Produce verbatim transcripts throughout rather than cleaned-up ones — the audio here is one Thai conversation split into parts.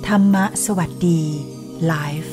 ธรรมะสวัสดีไลฟ์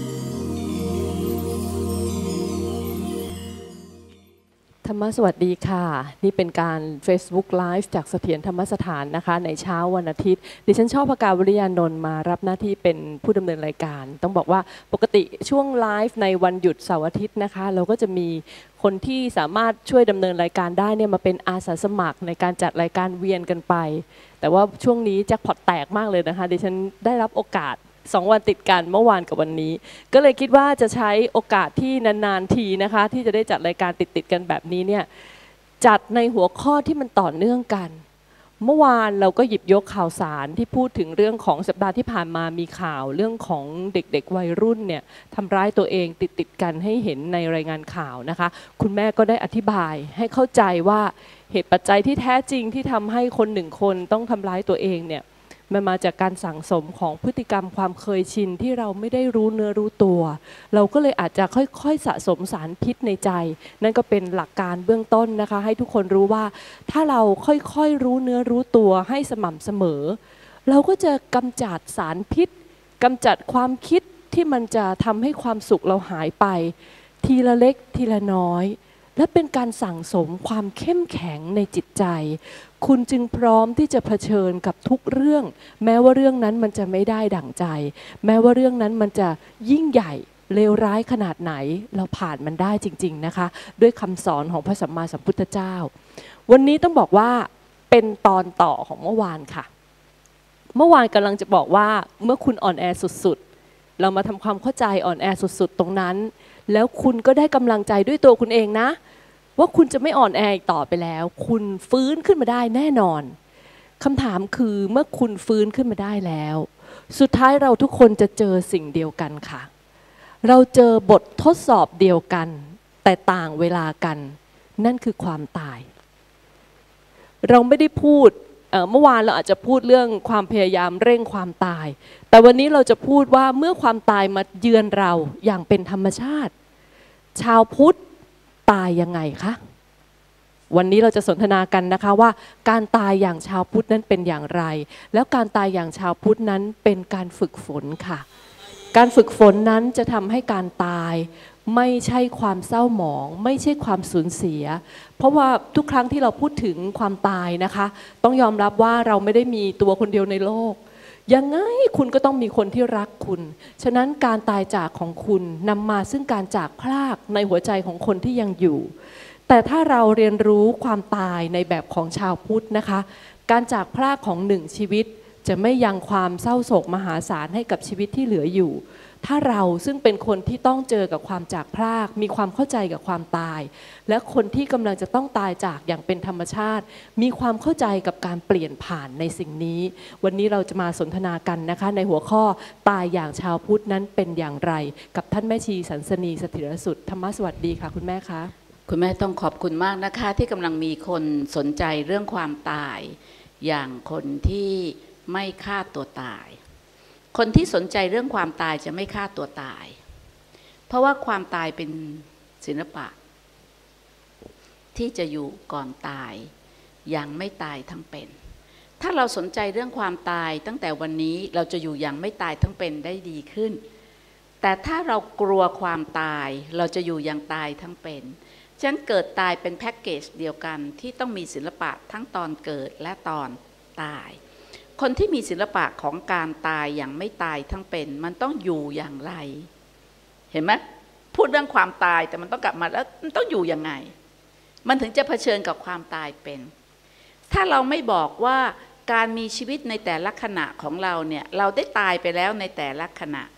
ธรรมะสวัสดีค่ะนี่เป็นการ Facebook Live จากเสถียรธรรมสถานนะคะในเช้าวันอาทิตย์ดิฉันชอบพกาวริยานนท์มารับหน้าที่เป็นผู้ดำเนินรายการต้องบอกว่าปกติช่วงไลฟ์ในวันหยุดเสาร์อาทิตย์นะคะเราก็จะมีคนที่สามารถช่วยดำเนินรายการได้เนี่ยมาเป็นอาสาสมัครในการจัดรายการเวียนกันไปแต่ว่าช่วงนี้แจ็คพอตแตกมากเลยนะคะดิฉันได้รับโอกาสสองวันติดกันเมื่อวานกับวันนี้ก็เลยคิดว่าจะใช้โอกาสที่นานๆทีนะคะที่จะได้จัดรายการติดๆกันแบบนี้เนี่ยจัดในหัวข้อที่มันต่อเนื่องกันเมื่อวานเราก็หยิบยกข่าวสารที่พูดถึงเรื่องของสัปดาห์ที่ผ่านมามีข่าวเรื่องของเด็กๆวัยรุ่นเนี่ยทำร้ายตัวเองติดๆกันให้เห็นในรายงานข่าวนะคะคุณแม่ก็ได้อธิบายให้เข้าใจว่าเหตุปัจจัยที่แท้จริงที่ทำให้คนหนึ่งคนต้องทำร้ายตัวเองเนี่ยมันมาจากการสั่งสมของพฤติกรรมความเคยชินที่เราไม่ได้รู้เนื้อรู้ตัวเราก็เลยอาจจะค่อยๆสะสมสารพิษในใจนั่นก็เป็นหลักการเบื้องต้นนะคะให้ทุกคนรู้ว่าถ้าเราค่อยๆรู้เนื้อรู้ตัวให้สม่ำเสมอเราก็จะกำจัดสารพิษกำจัดความคิดที่มันจะทำให้ความสุขเราหายไปทีละเล็กทีละน้อยและเป็นการสั่งสมความเข้มแข็งในจิตใจคุณจึงพร้อมที่จะเผชิญกับทุกเรื่องแม้ว่าเรื่องนั้นมันจะไม่ได้ดั่งใจแม้ว่าเรื่องนั้นมันจะยิ่งใหญ่เลวร้ายขนาดไหนเราผ่านมันได้จริงๆนะคะด้วยคำสอนของพระสัมมาสัมพุทธเจ้าวันนี้ต้องบอกว่าเป็นตอนต่อของเมื่อวานค่ะเมื่อวานกำลังจะบอกว่าเมื่อคุณอ่อนแอสุดๆเรามาทำความเข้าใจอ่อนแอสุดๆตรงนั้นแล้วคุณก็ได้กำลังใจด้วยตัวคุณเองนะว่าคุณจะไม่อ่อนแออีกต่อไปแล้วคุณฟื้นขึ้นมาได้แน่นอนคำถามคือเมื่อคุณฟื้นขึ้นมาได้แล้วสุดท้ายเราทุกคนจะเจอสิ่งเดียวกันค่ะเราเจอบททดสอบเดียวกันแต่ต่างเวลากันนั่นคือความตายเราไม่ได้พูดเอ่อเมื่อวานเราอาจจะพูดเรื่องความพยายามเร่งความตายแต่วันนี้เราจะพูดว่าเมื่อความตายมาเยือนเราอย่างเป็นธรรมชาติชาวพุทธตายยังไงคะวันนี้เราจะสนทนากันนะคะว่าการตายอย่างชาวพุทธนั้นเป็นอย่างไรแล้วการตายอย่างชาวพุทธนั้นเป็นการฝึกฝนค่ะการฝึกฝนนั้นจะทำให้การตายไม่ใช่ความเศร้าหมองไม่ใช่ความสูญเสียเพราะว่าทุกครั้งที่เราพูดถึงความตายนะคะต้องยอมรับว่าเราไม่ได้มีตัวคนเดียวในโลกยังไงคุณก็ต้องมีคนที่รักคุณฉะนั้นการตายจากของคุณนำมาซึ่งการจากพรากในหัวใจของคนที่ยังอยู่แต่ถ้าเราเรียนรู้ความตายในแบบของชาวพุทธนะคะการจากพรากของหนึ่งชีวิตจะไม่ยังความเศร้าโศกมหาศาลให้กับชีวิตที่เหลืออยู่ถ้าเราซึ่งเป็นคนที่ต้องเจอกับความจากพรากมีความเข้าใจกับความตายและคนที่กำลังจะต้องตายจากอย่างเป็นธรรมชาติมีความเข้าใจกับการเปลี่ยนผ่านในสิ่งนี้วันนี้เราจะมาสนทนากันนะคะในหัวข้อตายอย่างชาวพุทธนั้นเป็นอย่างไรกับท่านแม่ชีสันสนีสถิรสุดธรรมสวัสดีค่ะคุณแม่คะคุณแม่ต้องขอบคุณมากนะคะที่กำลังมีคนสนใจเรื่องความตายอย่างคนที่ไม่ฆ่าตัวตายคนที่สนใจเรื่องความตายจะไม่ฆ่าตัวตายเพราะว่าความตายเป็นศิลปะที่จะอยู่ก่อนตายอย่างไม่ตายทั้งเป็นถ้าเราสนใจเรื่องความตายตั้งแต่วันนี้เราจะอยู่อย่างไม่ตายทั้งเป็นได้ดีขึ้นแต่ถ้าเรากลัวความตายเราจะอยู่อย่างตายทั้งเป็นฉะนั้นเกิดตายเป็นแพ็กเกจเดียวกันที่ต้องมีศิลปะทั้งตอนเกิดและตอนตายคนที่มีศิลปะของการตายอย่างไม่ตายทั้งเป็นมันต้องอยู่อย่างไรเห็นไหมพูดเรื่องความตายแต่มันต้องกลับมาแล้วมันต้องอยู่ยังไงมันถึงจะเผชิญกับความตายเป็นถ้าเราไม่บอกว่าการมีชีวิตในแต่ละขณะของเราเนี่ยเราได้ตายไปแล้วในแต่ละขณะ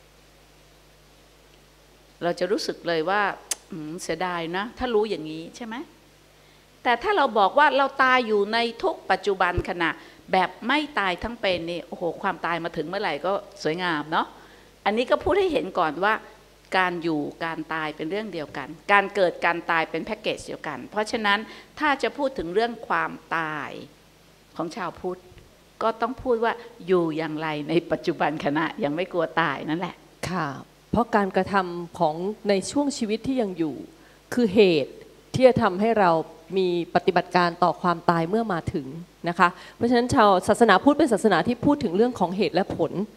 เราจะรู้สึกเลยว่าเสียดายนะถ้ารู้อย่างนี้ใช่ไหมแต่ถ้าเราบอกว่าเราตายอยู่ในทุกปัจจุบันขณะแบบไม่ตายทั้งเป็นนี่โอ้โหความตายมาถึงเมื่อไหร่ก็สวยงามเนาะอันนี้ก็พูดให้เห็นก่อนว่าการอยู่การตายเป็นเรื่องเดียวกันการเกิดการตายเป็นแพ็กเกจเดียวกันเพราะฉะนั้นถ้าจะพูดถึงเรื่องความตายของชาวพุทธก็ต้องพูดว่าอยู่อย่างไรในปัจจุบันขณะยังไม่กลัวตายนั่นแหละค่ะเพราะการกระทำของในช่วงชีวิตที่ยังอยู่คือเหตุที่จะทำให้เรามีปฏิบัติการต่อความตายเมื่อมาถึงนะคะเพราะฉะนั้นชาวศาสนาพุทธเป็นศาสนาที่พูดถึงเรื่องของเหตุและผล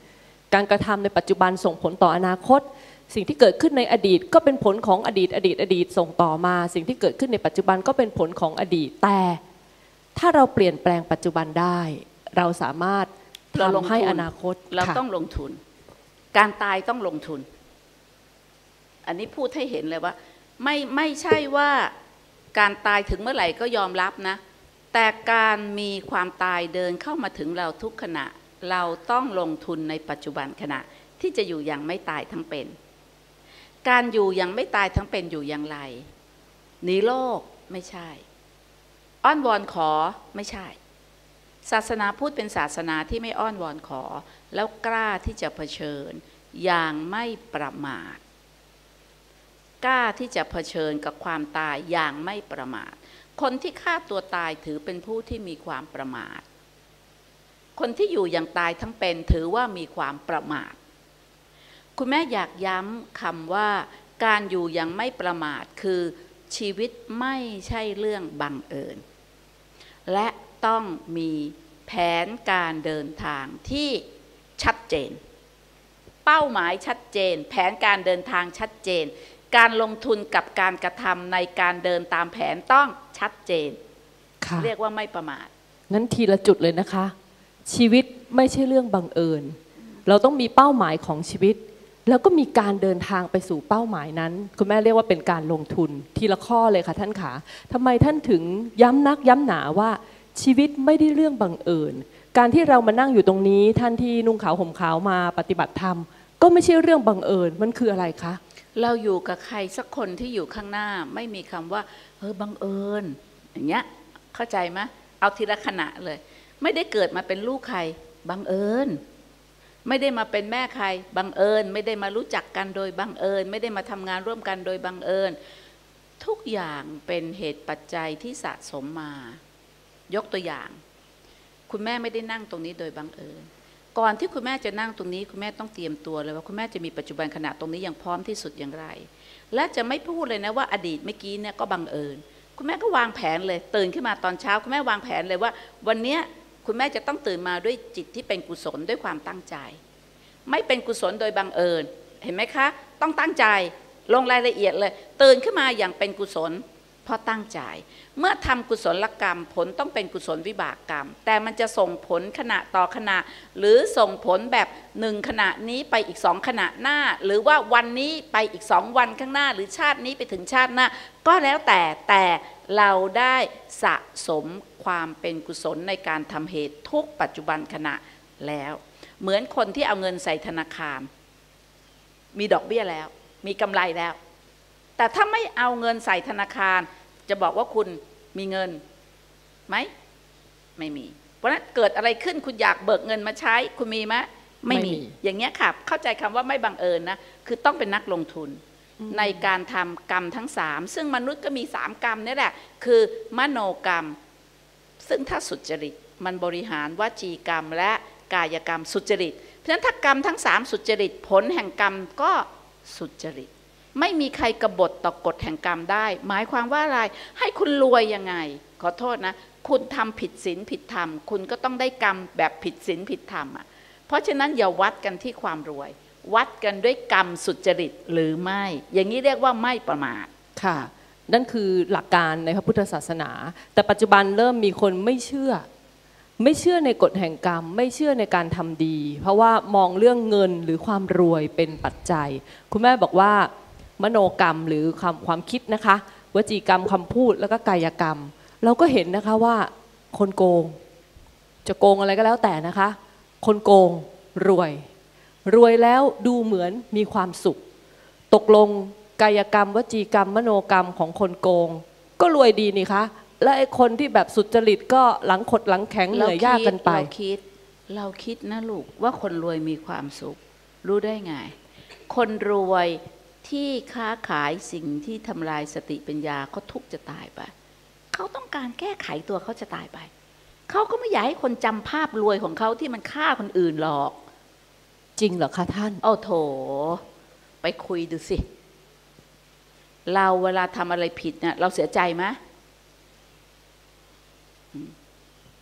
การกระทำในปัจจุบันส่งผลต่ออนาคตสิ่งที่เกิดขึ้นในอดีตก็เป็นผลของอดีตอดีตอดีตส่งต่อมาสิ่งที่เกิดขึ้นในปัจจุบันก็เป็นผลของอดีตแต่ถ้าเราเปลี่ยนแปลงปัจจุบันได้เราสามารถทำให้อนาคตเราต้องลงทุนการตายต้องลงทุนอันนี้พูดให้เห็นเลยว่าไม่ไม่ใช่ว่าการตายถึงเมื่อไหร่ก็ยอมรับนะแต่การมีความตายเดินเข้ามาถึงเราทุกขณะเราต้องลงทุนในปัจจุบันขณะที่จะอยู่อย่างไม่ตายทั้งเป็นการอยู่อย่างไม่ตายทั้งเป็นอยู่อย่างไรหนีโลกไม่ใช่อ้อนวอนขอไม่ใช่ศาสนาพุทธเป็นศาสนาที่ไม่อ้อนวอนขอแล้วกล้าที่จะเผชิญอย่างไม่ประมาทกล้าที่จะเผชิญกับความตายอย่างไม่ประมาทคนที่ฆ่าตัวตายถือเป็นผู้ที่มีความประมาทคนที่อยู่อย่างตายทั้งเป็นถือว่ามีความประมาทคุณแม่อยากย้ำคำว่าการอยู่อย่างไม่ประมาทคือชีวิตไม่ใช่เรื่องบังเอิญและต้องมีแผนการเดินทางที่ชัดเจนเป้าหมายชัดเจนแผนการเดินทางชัดเจนการลงทุนกับการกระทำในการเดินตามแผนต้องชัดเจนเรียกว่าไม่ประมาทงั้นทีละจุดเลยนะคะชีวิตไม่ใช่เรื่องบังเอิญเราต้องมีเป้าหมายของชีวิตแล้วก็มีการเดินทางไปสู่เป้าหมายนั้นคุณแม่เรียกว่าเป็นการลงทุนทีละข้อเลยค่ะท่านขาทำไมท่านถึงย้ำนักย้ำหนาว่าชีวิตไม่ได้เรื่องบังเอิญการที่เรามานั่งอยู่ตรงนี้ท่านที่นุ่งขาวห่มขาวมาปฏิบัติธรรมก็ไม่ใช่เรื่องบังเอิญมันคืออะไรคะเราอยู่กับใครสักคนที่อยู่ข้างหน้าไม่มีคำว่าเออบังเอิญอย่างเงี้ยเข้าใจไหมเอาทีละขณะเลยไม่ได้เกิดมาเป็นลูกใครบังเอิญไม่ได้มาเป็นแม่ใครบังเอิญไม่ได้มารู้จักกันโดยบังเอิญไม่ได้มาทำงานร่วมกันโดยบังเอิญทุกอย่างเป็นเหตุปัจจัยที่สะสมมายกตัวอย่างคุณแม่ไม่ได้นั่งตรงนี้โดยบังเอิญก่อนที่คุณแม่จะนั่งตรงนี้คุณแม่ต้องเตรียมตัวเลยว่าคุณแม่จะมีปัจจุบันขณะตรงนี้อย่างพร้อมที่สุดอย่างไรและจะไม่พูดเลยนะว่าอดีตเมื่อกี้เนี่ยก็บังเอิญคุณแม่ก็วางแผนเลยตื่นขึ้นมาตอนเช้าคุณแม่วางแผนเลยว่าวันนี้คุณแม่จะต้องตื่นมาด้วยจิตที่เป็นกุศลด้วยความตั้งใจไม่เป็นกุศลโดยบังเอิญเห็นไหมคะต้องตั้งใจลงรายละเอียดเลยตื่นขึ้นมาอย่างเป็นกุศลเพราะตั้งใจเมื่อทำกุศลกรรมผลต้องเป็นกุศลวิบากกรรมแต่มันจะส่งผลขณะต่อขณะหรือส่งผลแบบหนึ่งขณะนี้ไปอีกสองขณะหน้าหรือว่าวันนี้ไปอีกสองวันข้างหน้าหรือชาตินี้ไปถึงชาติหน้าก็แล้วแต่แต่เราได้สะสมความเป็นกุศลในการทำเหตุทุกปัจจุบันขณะแล้วเหมือนคนที่เอาเงินใส่ธนาคารมีดอกเบี้ยแล้วมีกำไรแล้วแต่ถ้าไม่เอาเงินใส่ธนาคารจะบอกว่าคุณมีเงินไหมไม่มีเพราะนั้นเกิดอะไรขึ้นคุณอยากเบิกเงินมาใช้คุณมีไหมไม่มีอย่างเงี้ยค่ะเข้าใจคำว่าไม่บังเอิญนะคือต้องเป็นนักลงทุนในการทำกรรมทั้งสามซึ่งมนุษย์ก็มีสามกรรมนี่แหละคือมโนกรรมซึ่งถ้าสุจริตมันบริหารวจีกรรมและกายกรรมสุจริตเพราะฉะนั้นถ้ากรรมทั้งสามสุจริตผลแห่งกรรมก็สุจริตไม่มีใครกบฏต่อกฎแห่งกรรมได้หมายความว่าอะไรให้คุณรวยยังไงขอโทษนะคุณทำผิดศีลผิดธรรมคุณก็ต้องได้กรรมแบบผิดศีลผิดธรรมอ่ะเพราะฉะนั้นอย่าวัดกันที่ความรวยวัดกันด้วยกรรมสุจริตหรือไม่อย่างนี้เรียกว่าไม่ประมาทค่ะนั่นคือหลักการในพระพุทธศาสนาแต่ปัจจุบันเริ่มมีคนไม่เชื่อไม่เชื่อในกฎแห่งกรรมไม่เชื่อในการทำดีเพราะว่ามองเรื่องเงินหรือความรวยเป็นปัจจัยคุณแม่บอกว่ามโนกรรมหรือความความคิดนะคะวจีกรรมคำพูดแล้วก็กายกรรมเราก็เห็นนะคะว่าคนโกงจะโกงอะไรก็แล้วแต่นะคะคนโกงรวยรวยแล้วดูเหมือนมีความสุขตกลงกายกรรมวจีกรรมมโนกรรมของคนโกงก็รวยดีนี่คะและไอ้คนที่แบบสุจริตก็หลังขดหลังแข็งเหนื่อยยากกันไปเราคิดเราคิดนะลูกว่าคนรวยมีความสุขรู้ได้ไงคนรวยที่ค้าขายสิ่งที่ทำลายสติปัญญาเขาทุกข์จะตายไปเขาต้องการแก้ไขตัวเขาจะตายไปเขาก็ไม่อยากให้คนจำภาพรวยของเขาที่มันฆ่าคนอื่นหรอกจริงเหรอคะท่านโอ้โถไปคุยดูสิเราเวลาทำอะไรผิดเนี่ยเราเสียใจไหมแต่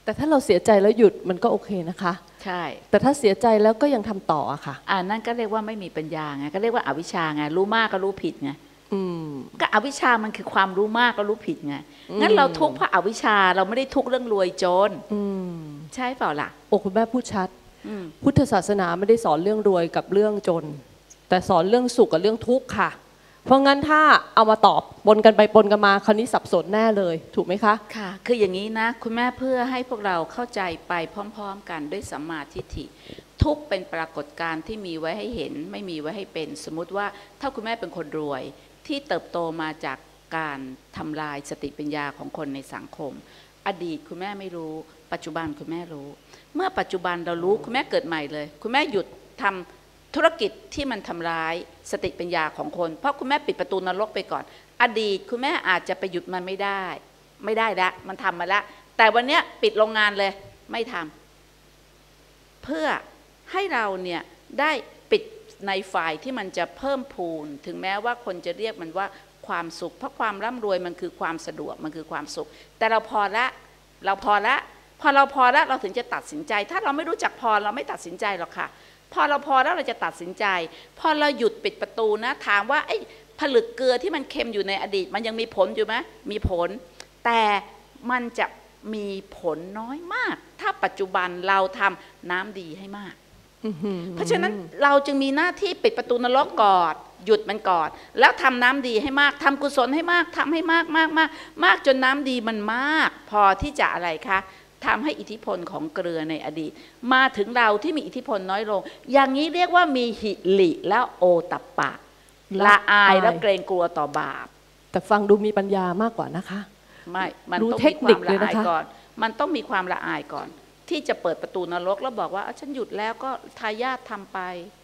แต่ถ้าเราเสียใจแล้วหยุดมันก็โอเคนะคะใช่แต่ถ้าเสียใจแล้วก็ยังทำต่ออะค่ะอ่านั่นก็เรียกว่าไม่มีปัญญาไงก็เรียกว่าอวิชชาไงรู้มากก็รู้ผิดไงก็อวิชชามันคือความรู้มากก็รู้ผิดไงงั้นเราทุกข์เพราะอวิชชาเราไม่ได้ทุกข์เรื่องรวยจนใช่เปล่าล่ะโอ้คุณแม่พูดชัดพุทธศาสนาไม่ได้สอนเรื่องรวยกับเรื่องจนแต่สอนเรื่องสุขกับเรื่องทุกข์ค่ะเพราะงั้นถ้าเอามาตอบปนกันไปปนกันมาคราวนี้สับสนแน่เลยถูกไหมคะค่ะคืออย่างนี้นะคุณแม่เพื่อให้พวกเราเข้าใจไปพร้อมๆกันด้วยสัมมาทิฏฐิทุกเป็นปรากฏการณ์ที่มีไว้ให้เห็นไม่มีไว้ให้เป็นสมมุติว่าถ้าคุณแม่เป็นคนรวยที่เติบโตมาจากการทำลายสติปัญญาของคนในสังคมอดีตคุณแม่ไม่รู้ปัจจุบันคุณแม่รู้เมื่อปัจจุบันเรารู้คุณแม่เกิดใหม่เลยคุณแม่หยุดทำธุรกิจที่มันทำร้ายสติปัญญาของคนเพราะคุณแม่ปิดประตูนรกไปก่อนอดีตคุณแม่อาจจะไปหยุดมันไม่ได้ไม่ได้แล้วมันทำมาแล้วแต่วันนี้ปิดโรงงานเลยไม่ทำเพื่อให้เราเนี่ยได้ปิดในฝ่ายที่มันจะเพิ่มพูนถึงแม้ว่าคนจะเรียกมันว่าความสุขเพราะความร่ำรวยมันคือความสะดวกมันคือความสุขแต่เราพอละเราพอละพอเราพอแล้วเราถึงจะตัดสินใจถ้าเราไม่รู้จักพอเราไม่ตัดสินใจหรอกค่ะพอเราพอแล้วเราจะตัดสินใจพอเราหยุดปิดประตูนะถามว่าไอ้ผลึกเกลือที่มันเค็มอยู่ในอดีตมันยังมีผลอยู่ไหมมีผลแต่มันจะมีผลน้อยมากถ้าปัจจุบันเราทำน้ำดีให้มากเพราะฉะนั้นเราจึงมีหน้าที่ปิดประตูนรกก่อนหยุดมันก่อนแล้วทำน้ำดีให้มากทำกุศลให้มากทำให้มากมากมากมากจนน้ำดีมันมากพอที่จะอะไรคะทำให้อิทธิพลของเกลือในอดีตมาถึงเราที่มีอิทธิพลน้อยลงอย่างนี้เรียกว่ามีหิริและโอตัปปะละอายและเกรงกลัวต่อบาปแต่ฟังดูมีปัญญามากกว่านะคะไม่มันต้องมีความละอายก่อนมันต้องมีความละอายก่อนที่จะเปิดประตูนรกแล้วบอกว่าฉันหยุดแล้วก็ทายาททำไป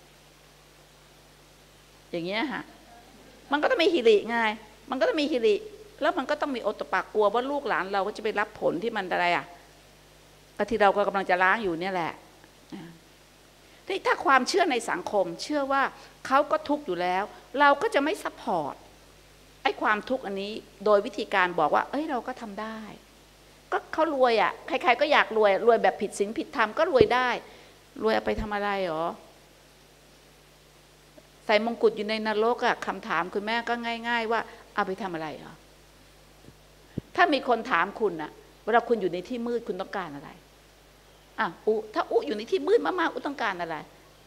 อย่างเงี้ยค่ะมันก็ต้องมีหิริไงมันก็ต้องมีหิริแล้วมันก็ต้องมีโอตปะกลัวว่าลูกหลานเราก็จะไปรับผลที่มันอะไรอ่ะก็ที่เราก็กำลังจะล้างอยู่เนี่ยแหละที่ถ้าความเชื่อในสังคมเชื่อว่าเขาก็ทุกข์อยู่แล้วเราก็จะไม่ซัพพอร์ตไอ้ความทุกข์อันนี้โดยวิธีการบอกว่าเอ้ยเราก็ทำได้ก็เขารวยอ่ะใครๆก็อยากรวยรวยแบบผิดศีลผิดธรรมก็รวยได้รวยเอาไปทำอะไรหรอใส่มงกุฎอยู่ในนรกอ่ะคำถามคุณแม่ก็ง่ายๆว่าเอาไปทำอะไรหรอถ้ามีคนถามคุณอ่ะเวลาคุณอยู่ในที่มืดคุณต้องการอะไรอ่ะอุถ้าอุอยู่ในที่มืดมากๆอุต้องการอะไร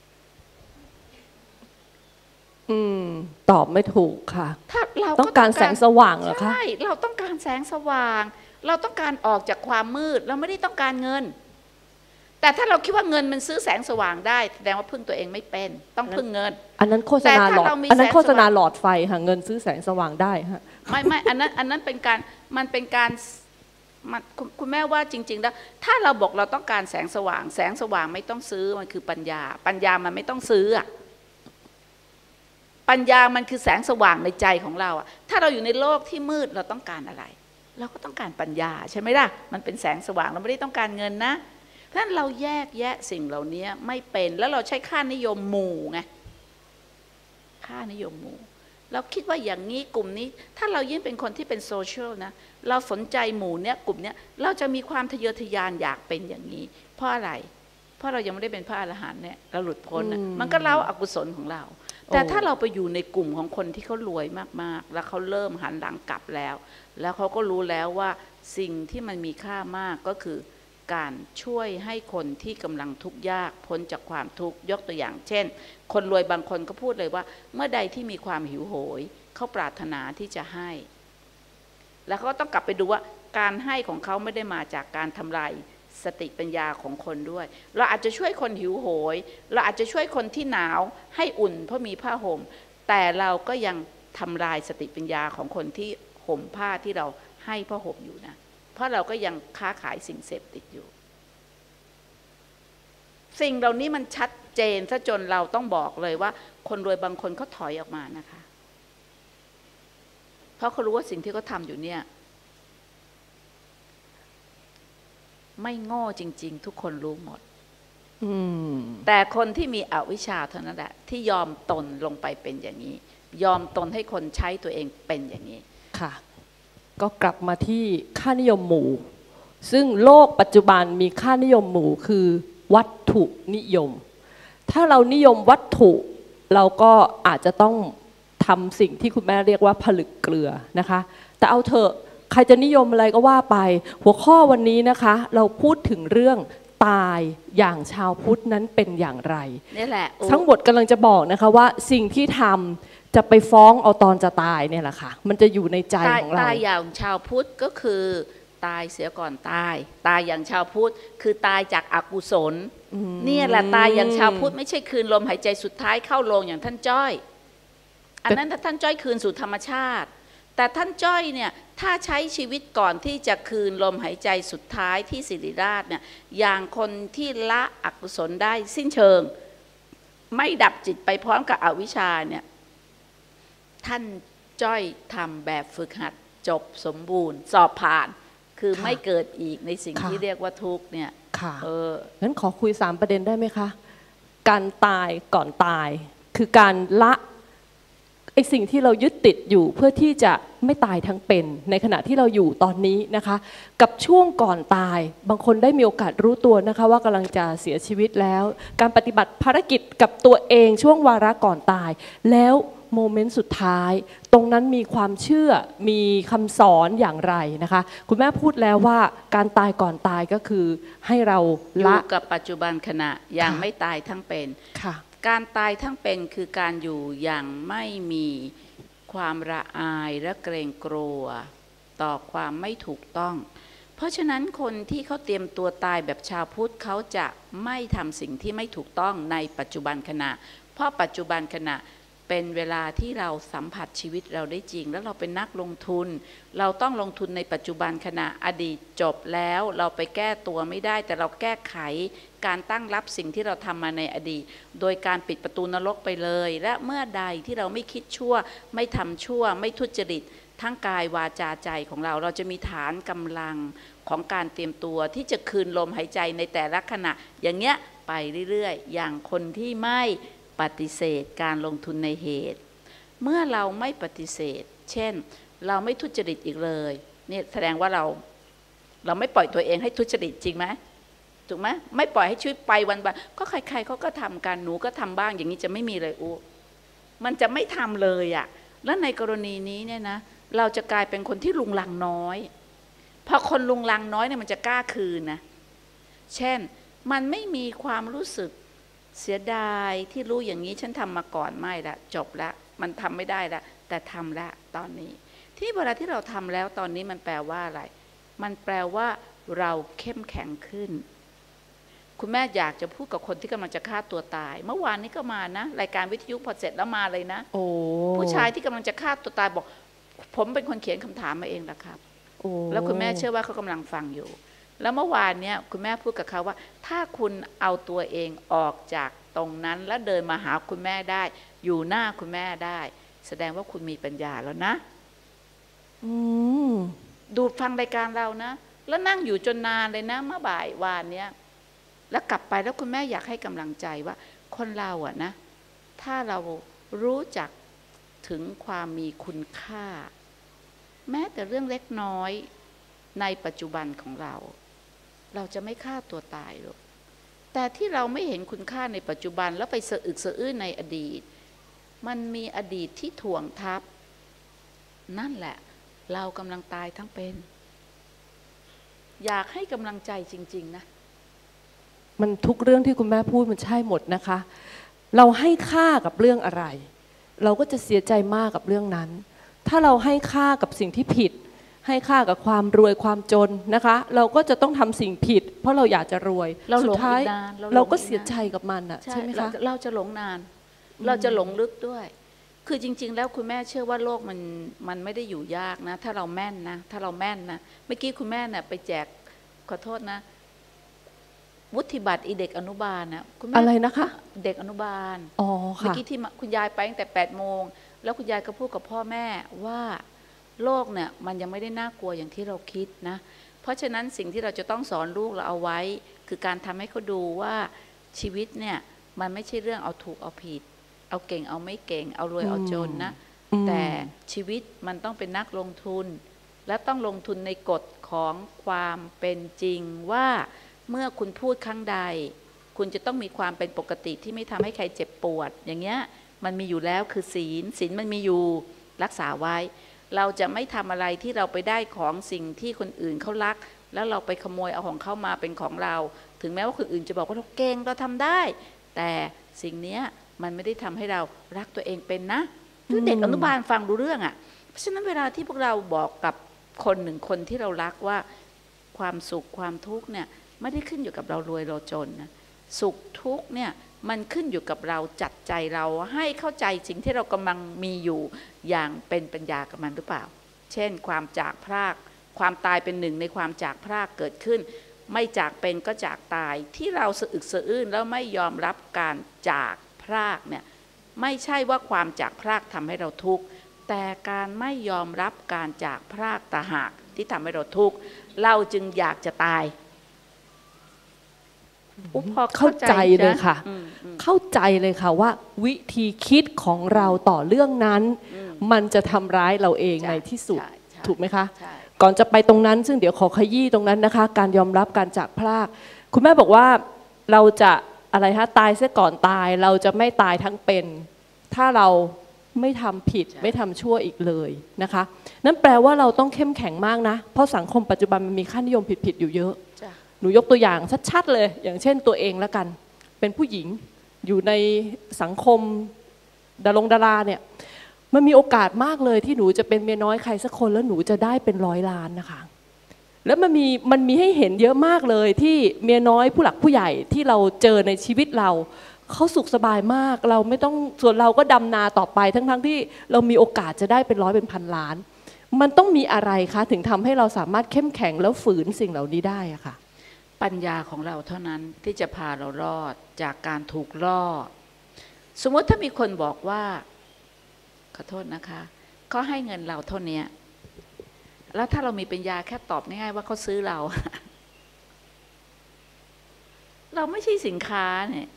อืมตอบไม่ถูกค่ะถ้าเราต้องการแสงสว่างเหรอคะใช่เราต้องการแสงสว่างเราต้องการออกจากความมืดเราไม่ได้ต้องการเงินแต่ถ้าเราคิดว่าเงินมันซื้อแสงสว่างได้แสดงว่าพึ่งตัวเองไม่เป็นต้องพึ่งเงินอันนั้นโฆษณาหลอดอันนั้นโฆษณาหลอดไฟค่ะเงินซื้อแสงสว่างได้ฮะไม่ไม่อันนั้นอันนั้นเป็นการมันเป็นการมันคุณแม่ว่าจริงๆแล้วถ้าเราบอกเราต้องการแสงสว่างแสงสว่างไม่ต้องซื้อมันคือปัญญาปัญญามันไม่ต้องซื้ออ่ะปัญญามันคือแสงสว่างในใจของเราอ่ะถ้าเราอยู่ในโลกที่มืดเราต้องการอะไรเราก็ต้องการปัญญาใช่ไหมล่ะมันเป็นแสงสว่างเราไม่ได้ต้องการเงินนะเพราะฉะนั้นเราแยกแยะสิ่งเหล่านี้ไม่เป็นแล้วเราใช้ค่านิยมหมู่ไงค่านิยมหมู่เราคิดว่าอย่างนี้กลุ่มนี้ถ้าเรายิ่งเป็นคนที่เป็นโซเชียลนะเราสนใจหมู่เนี้ยกลุ่มเนี้ยเราจะมีความทะเยอทะยานอยากเป็นอย่างนี้เพราะอะไรเพราะเรายังไม่ได้เป็นพระอรหันต์เนี่ยเราหลุดพ้นนะมันก็เล่าอกุศลของเราแต่ถ้าเราไปอยู่ในกลุ่มของคนที่เขารวยมากๆแล้วเขาเริ่มหันหลังกลับแล้วแล้วเขาก็รู้แล้วว่าสิ่งที่มันมีค่ามากก็คือการช่วยให้คนที่กำลังทุกข์ยากพ้นจากความทุกข์ยกตัวอย่างเช่นคนรวยบางคนก็พูดเลยว่าเมื่อใดที่มีความหิวโหยเขาปรารถนาที่จะให้แล้วเขาก็ต้องกลับไปดูว่าการให้ของเขาไม่ได้มาจากการทำลายสติปัญญาของคนด้วยเราอาจจะช่วยคนหิวโหยเราอาจจะช่วยคนที่หนาวให้อุ่นเพราะมีผ้าห่มแต่เราก็ยังทำลายสติปัญญาของคนที่ห่มผ้าที่เราให้ผ้าห่มอยู่นะเพราะเราก็ยังค้าขายสิ่งเสพติดอยู่สิ่งเหล่านี้มันชัดเจนซะจนเราต้องบอกเลยว่าคนรวยบางคนเขาถอยออกมานะคะเพราะเขารู้ว่าสิ่งที่เขาทำอยู่เนี่ยไม่โง่จริงๆทุกคนรู้หมดแต่คนที่มีอวิชชาเท่านั้นแหละที่ยอมตนลงไปเป็นอย่างนี้ยอมตนให้คนใช้ตัวเองเป็นอย่างนี้ค่ะก็กลับมาที่ค่านิยมหมู่ซึ่งโลกปัจจุบันมีค่านิยมหมู่คือวัตถุนิยมถ้าเรานิยมวัตถุเราก็อาจจะต้องทำสิ่งที่คุณแม่เรียกว่าผลึกเกลือนะคะแต่เอาเถอะใครจะนิยมอะไรก็ว่าไปหัวข้อวันนี้นะคะเราพูดถึงเรื่องตายอย่างชาวพุทธนั้นเป็นอย่างไรนี่แหละทั้งหมดกำลังจะบอกนะคะว่าสิ่งที่ทำจะไปฟ้องเอาตอนจะตายเนี่ยแหละค่ะมันจะอยู่ในใจของเราตายอย่างชาวพุทธก็คือตายเสียก่อนตายตายอย่างชาวพุทธคือตายจากอกุศลเนี่ยแหละตายอย่างชาวพุทธไม่ใช่คืนลมหายใจสุดท้ายเข้าโรงอย่างท่านจ้อยอันนั้นท่านจ้อยคืนสู่ธรรมชาติแต่ท่านจ้อยเนี่ยถ้าใช้ชีวิตก่อนที่จะคืนลมหายใจสุดท้ายที่ศิริราชเนี่ยอย่างคนที่ละอกุศลได้สิ้นเชิงไม่ดับจิตไปพร้อมกับอวิชชาเนี่ยท่านจ้อยทำแบบฝึกหัดจบสมบูรณ์สอบผ่านคือไม่เกิดอีกในสิ่งที่เรียกว่าทุกข์เนี่ยค่ะเอองั้นขอคุยสามประเด็นได้ไหมคะการตายก่อนตายคือการละไอสิ่งที่เรายึดติดอยู่เพื่อที่จะไม่ตายทั้งเป็นในขณะที่เราอยู่ตอนนี้นะคะกับช่วงก่อนตายบางคนได้มีโอกาสรู้ตัวนะคะว่ากำลังจะเสียชีวิตแล้วการปฏิบัติภารกิจกับตัวเองช่วงวาระก่อนตายแล้วโมเมนต์สุดท้ายตรงนั้นมีความเชื่อมีคำสอนอย่างไรนะคะคุณแม่พูดแล้วว่าการตายก่อนตายก็คือให้เราละอยู่กับปัจจุบันขณะอย่างไม่ตายทั้งเป็นค่ะการตายทั้งเป็นคือการอยู่อย่างไม่มีความระอายและเกรงกลัวต่อความไม่ถูกต้องเพราะฉะนั้นคนที่เขาเตรียมตัวตายแบบชาวพุทธเขาจะไม่ทำสิ่งที่ไม่ถูกต้องในปัจจุบันขณะเพราะปัจจุบันขณะเป็นเวลาที่เราสัมผัสชีวิตเราได้จริงแล้วเราเป็นนักลงทุนเราต้องลงทุนในปัจจุบันขณะอดีตจบแล้วเราไปแก้ตัวไม่ได้แต่เราแก้ไขการตั้งรับสิ่งที่เราทำมาในอดีตโดยการปิดประตูนรกไปเลยและเมื่อใดที่เราไม่คิดชั่วไม่ทำชั่วไม่ทุจริตทั้งกายวาจาใจของเราเราจะมีฐานกำลังของการเตรียมตัวที่จะคืนลมหายใจในแต่ละขณะอย่างเงี้ยไปเรื่อยๆอย่างคนที่ไม่ปฏิเสธการลงทุนในเหตุเมื่อเราไม่ปฏิเสธเช่นเราไม่ทุจริตอีกเลยนี่แสดงว่าเราเราไม่ปล่อยตัวเองให้ทุจริตจริงไหมถูกไหมไม่ปล่อยให้ชีวิตไปวันๆก็ใครๆเขาก็ทำกันหนูก็ทำบ้างอย่างนี้จะไม่มีเลยอูมันจะไม่ทำเลยอ่ะแล้วในกรณีนี้เนี่ยนะเราจะกลายเป็นคนที่ลุงลังน้อยพอคนลุงลังน้อยเนี่ยมันจะกล้าคืนนะเช่นมันไม่มีความรู้สึกเสียดายที่รู้อย่างนี้ฉันทำมาก่อนไม่ละจบละมันทำไม่ได้ละแต่ทำละตอนนี้ที่เวลาที่เราทำแล้วตอนนี้มันแปลว่าอะไรมันแปลว่าเราเข้มแข็งขึ้นคุณแม่อยากจะพูดกับคนที่กำลังจะฆ่าตัวตายเมื่อวานนี้ก็มานะรายการวิทยุพอเสร็จแล้วมาเลยนะผู้ชายที่กำลังจะฆ่าตัวตายบอกผมเป็นคนเขียนคำถามมาเองแหละครับแล้วคุณแม่เชื่อว่าเขากำลังฟังอยู่แล้วเมื่อวานเนี้ยคุณแม่พูดกับเขาว่าถ้าคุณเอาตัวเองออกจากตรงนั้นแล้วเดินมาหาคุณแม่ได้อยู่หน้าคุณแม่ได้แสดงว่าคุณมีปัญญาแล้วนะดูฟังรายการเรานะแล้วนั่งอยู่จนนานเลยนะเมื่อบ่ายวานเนี้ยแล้วกลับไปแล้วคุณแม่อยากให้กำลังใจว่าคนเราอะนะถ้าเรารู้จักถึงความมีคุณค่าแม้แต่เรื่องเล็กน้อยในปัจจุบันของเราเราจะไม่ฆ่าตัวตายหรอกแต่ที่เราไม่เห็นคุณค่าในปัจจุบันแล้วไปสะอึกสะอื้นในอดีตมันมีอดีตที่ถ่วงทับนั่นแหละเรากำลังตายทั้งเป็นอยากให้กำลังใจจริงๆนะมันทุกเรื่องที่คุณแม่พูดมันใช่หมดนะคะเราให้ค่ากับเรื่องอะไรเราก็จะเสียใจมากกับเรื่องนั้นถ้าเราให้ค่ากับสิ่งที่ผิดให้ค่ากับความรวยความจนนะคะเราก็จะต้องทำสิ่งผิดเพราะเราอยากจะรวยสุดท้ายเราก็เสียใจกับมันอ่ะใช่ไหมคะเราจะหลงนานเราจะหลงลึกด้วยคือจริงๆแล้วคุณแม่เชื่อว่าโลกมันมันไม่ได้อยู่ยากนะถ้าเราแม่นนะถ้าเราแม่นนะเมื่อกี้คุณแม่เนี่ยไปแจกขอโทษนะวุฒิบัตรอีเด็กอนุบาลนะคุณแม่อะไรนะคะเด็กอนุบาลอ๋อค่ะเมื่อกี้ที่คุณยายไปตั้งแต่แปดโมงแล้วคุณยายก็พูดกับพ่อแม่ว่าโลกเนี่ยมันยังไม่ได้น่ากลัวอย่างที่เราคิดนะเพราะฉะนั้นสิ่งที่เราจะต้องสอนลูกเราเอาไว้คือการทำให้เขาดูว่าชีวิตเนี่ยมันไม่ใช่เรื่องเอาถูกเอาผิดเอาเก่งเอาไม่เก่งเอารวยเอาจนนะแต่ชีวิตมันต้องเป็นนักลงทุนและต้องลงทุนในกฎของความเป็นจริงว่าเมื่อคุณพูดครั้งใดคุณจะต้องมีความเป็นปกติที่ไม่ทำให้ใครเจ็บปวดอย่างเงี้ยมันมีอยู่แล้วคือศีลศีลมันมีอยู่รักษาไว้เราจะไม่ทำอะไรที่เราไปได้ของสิ่งที่คนอื่นเขารักแล้วเราไปขโมยเอาของเขามาเป็นของเราถึงแม้ว่าคนอื่นจะบอกว่าเราเก่งเราทำได้แต่สิ่งนี้มันไม่ได้ทำให้เรารักตัวเองเป็นนะคือเด็กอนุบาลฟังรู้เรื่องอ่ะเพราะฉะนั้นเวลาที่พวกเราบอกกับคนหนึ่งคนที่เรารักว่าความสุขความทุกข์เนี่ยไม่ได้ขึ้นอยู่กับเรารวยเราจนนะสุขทุกข์เนี่ยมันขึ้นอยู่กับเราจัดใจเราให้เข้าใจสิ่งที่เรากำลังมีอยู่อย่างเป็นปัญญากับมันหรือเปล่าเช่นความจากพรากความตายเป็นหนึ่งในความจากพรากเกิดขึ้นไม่จากเป็นก็จากตายที่เราสะอึกสะอื้นแล้วไม่ยอมรับการจากพรากเนี่ยไม่ใช่ว่าความจากพรากทำให้เราทุกข์แต่การไม่ยอมรับการจากพรากต่างหากที่ทำให้เราทุกข์เราจึงอยากจะตายพอเข้าใจเลยค่ะเข้าใจเลยค่ะว่าวิธีคิดของเราต่อเรื่องนั้นมันจะทำร้ายเราเองในที่สุดถูกไหมคะก่อนจะไปตรงนั้นซึ่งเดี๋ยวขอขยี้ตรงนั้นนะคะการยอมรับการจากพรากคุณแม่บอกว่าเราจะอะไรคะตายเสียก่อนตายเราจะไม่ตายทั้งเป็นถ้าเราไม่ทำผิดไม่ทำชั่วอีกเลยนะคะนั่นแปลว่าเราต้องเข้มแข็งมากนะเพราะสังคมปัจจุบันมันมีค่านิยมผิดๆอยู่เยอะหนูยกตัวอย่างชัดๆเลยอย่างเช่นตัวเองแล้วกันเป็นผู้หญิงอยู่ในสังคมดารงดาราเนี่ยมันมีโอกาสมากเลยที่หนูจะเป็นเมียน้อยใครสักคนแล้วหนูจะได้เป็นร้อยล้านนะคะแล้วมันมีมันมีให้เห็นเยอะมากเลยที่เมียน้อยผู้หลักผู้ใหญ่ที่เราเจอในชีวิตเราเขาสุขสบายมากเราไม่ต้องส่วนเราก็ดำนาต่อไปทั้งๆที่เรามีโอกาสจะได้เป็นร้อยเป็นพันล้านมันต้องมีอะไรคะถึงทำให้เราสามารถเข้มแข็งแล้วฝืนสิ่งเหล่านี้ได้อะค่ะปัญญาของเราเท่านั้นที่จะพาเรารอดจากการถูกล่อสมมติถ้ามีคนบอกว่าขอโทษนะคะเขาให้เงินเราเท่านี้แล้วถ้าเรามีปัญญาแค่ตอบง่ายๆว่าเขาซื้อเรา เราไม่ใช่สินค้าเนี่ย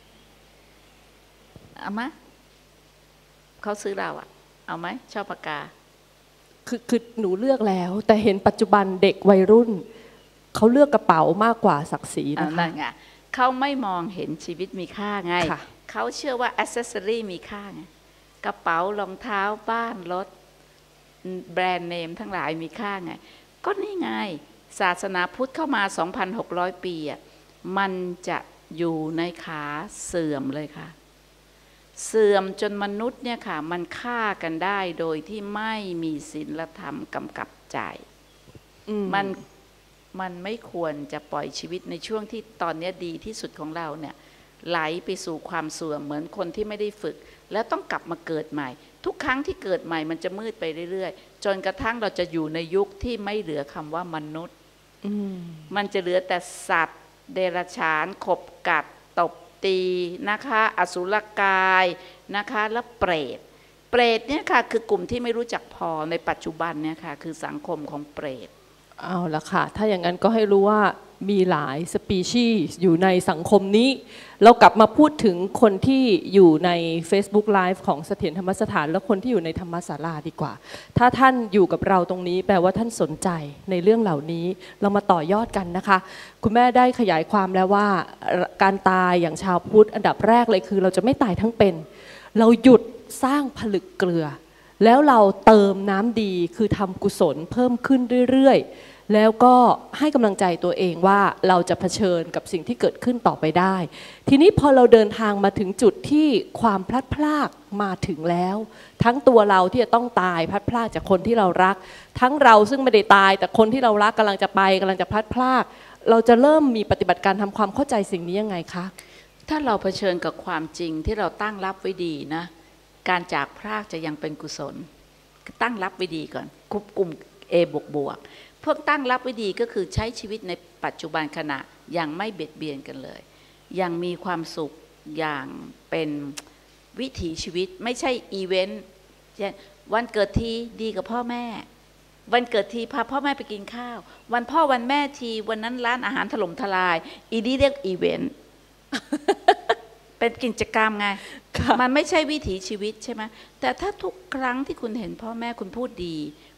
เอาไหมเขาซื้อเราอะเอาไหมชอบปากกาคือคือหนูเลือกแล้วแต่เห็นปัจจุบันเด็กวัยรุ่นเขาเลือกกระเป๋ามากกว่าศักดิ์ศรีนะคะนั่นไงเขาไม่มองเห็นชีวิตมีค่าไงเขาเชื่อว่าอ c เซสซอรี่มีค่าไงกระเป๋ารองเท้าบ้านรถแบรนด์เนมทั้งหลายมีค่าไงก็นี่ไงศาสนาพุทธเข้ามา สองพันหกร้อย ปีอ่ะมันจะอยู่ในขาเสื่อมเลยค่ะเสื่อมจนมนุษย์เนี่ยค่ะมันฆ่ากันได้โดยที่ไม่มีศีลธรรมกำกับใจมันมันไม่ควรจะปล่อยชีวิตในช่วงที่ตอนนี้ดีที่สุดของเราเนี่ยไหลไปสู่ความเสื่อมเหมือนคนที่ไม่ได้ฝึกแล้วต้องกลับมาเกิดใหม่ทุกครั้งที่เกิดใหม่มันจะมืดไปเรื่อยๆจนกระทั่งเราจะอยู่ในยุคที่ไม่เหลือคำว่ามนุษย์มันจะเหลือแต่สัตว์เดรัจฉานขบกัดตบตีนะคะอสุรกายนะคะและเปรตเปรตเนี่ยค่ะคือกลุ่มที่ไม่รู้จักพอในปัจจุบันเนี่ยค่ะคือสังคมของเปรตเอาละค่ะถ้าอย่างนั้นก็ให้รู้ว่ามีหลายสปีชีส์อยู่ในสังคมนี้เรากลับมาพูดถึงคนที่อยู่ใน Facebook Live ของเสถียรธรรมสถานและคนที่อยู่ในธรรมศาลาดีกว่าถ้าท่านอยู่กับเราตรงนี้แปลว่าท่านสนใจในเรื่องเหล่านี้เรามาต่อยอดกันนะคะคุณแม่ได้ขยายความแล้วว่าการตายอย่างชาวพุทธอันดับแรกเลยคือเราจะไม่ตายทั้งเป็นเราหยุดสร้างผลึกเกลือแล้วเราเติมน้ำดีคือทำกุศลเพิ่มขึ้นเรื่อยๆแล้วก็ให้กำลังใจตัวเองว่าเราจะเผชิญกับสิ่งที่เกิดขึ้นต่อไปได้ทีนี้พอเราเดินทางมาถึงจุดที่ความพลัดพรากมาถึงแล้วทั้งตัวเราที่จะต้องตายพลัดพรากจากคนที่เรารักทั้งเราซึ่งไม่ได้ตายแต่คนที่เรารักกำลังจะไปกำลังจะพลัดพรากเราจะเริ่มมีปฏิบัติการทำความเข้าใจสิ่งนี้ยังไงคะถ้าเราเผชิญกับความจริงที่เราตั้งรับไว้ดีนะการจากพรากจะยังเป็นกุศลตั้งรับไว้ดีก่อนคุบกลุ่ม A บวกบวกพวกตั้งรับไว้ดีก็คือใช้ชีวิตในปัจจุบันขณะอย่างไม่เบียดเบียนกันเลยอย่างมีความสุขอย่างเป็นวิถีชีวิตไม่ใช่อีเวนต์วันเกิดทีดีกับพ่อแม่วันเกิดทีพาพ่อแม่ไปกินข้าววันพ่อวันแม่ทีวันนั้นร้านอาหารถล่มทลายอีนี้เรียกอีเวนต์ เป็นกิจกรรมไงมันไม่ใช่วิถีชีวิตใช่ไหมแต่ถ้าทุกครั้งที่คุณเห็นพ่อแม่คุณพูดดี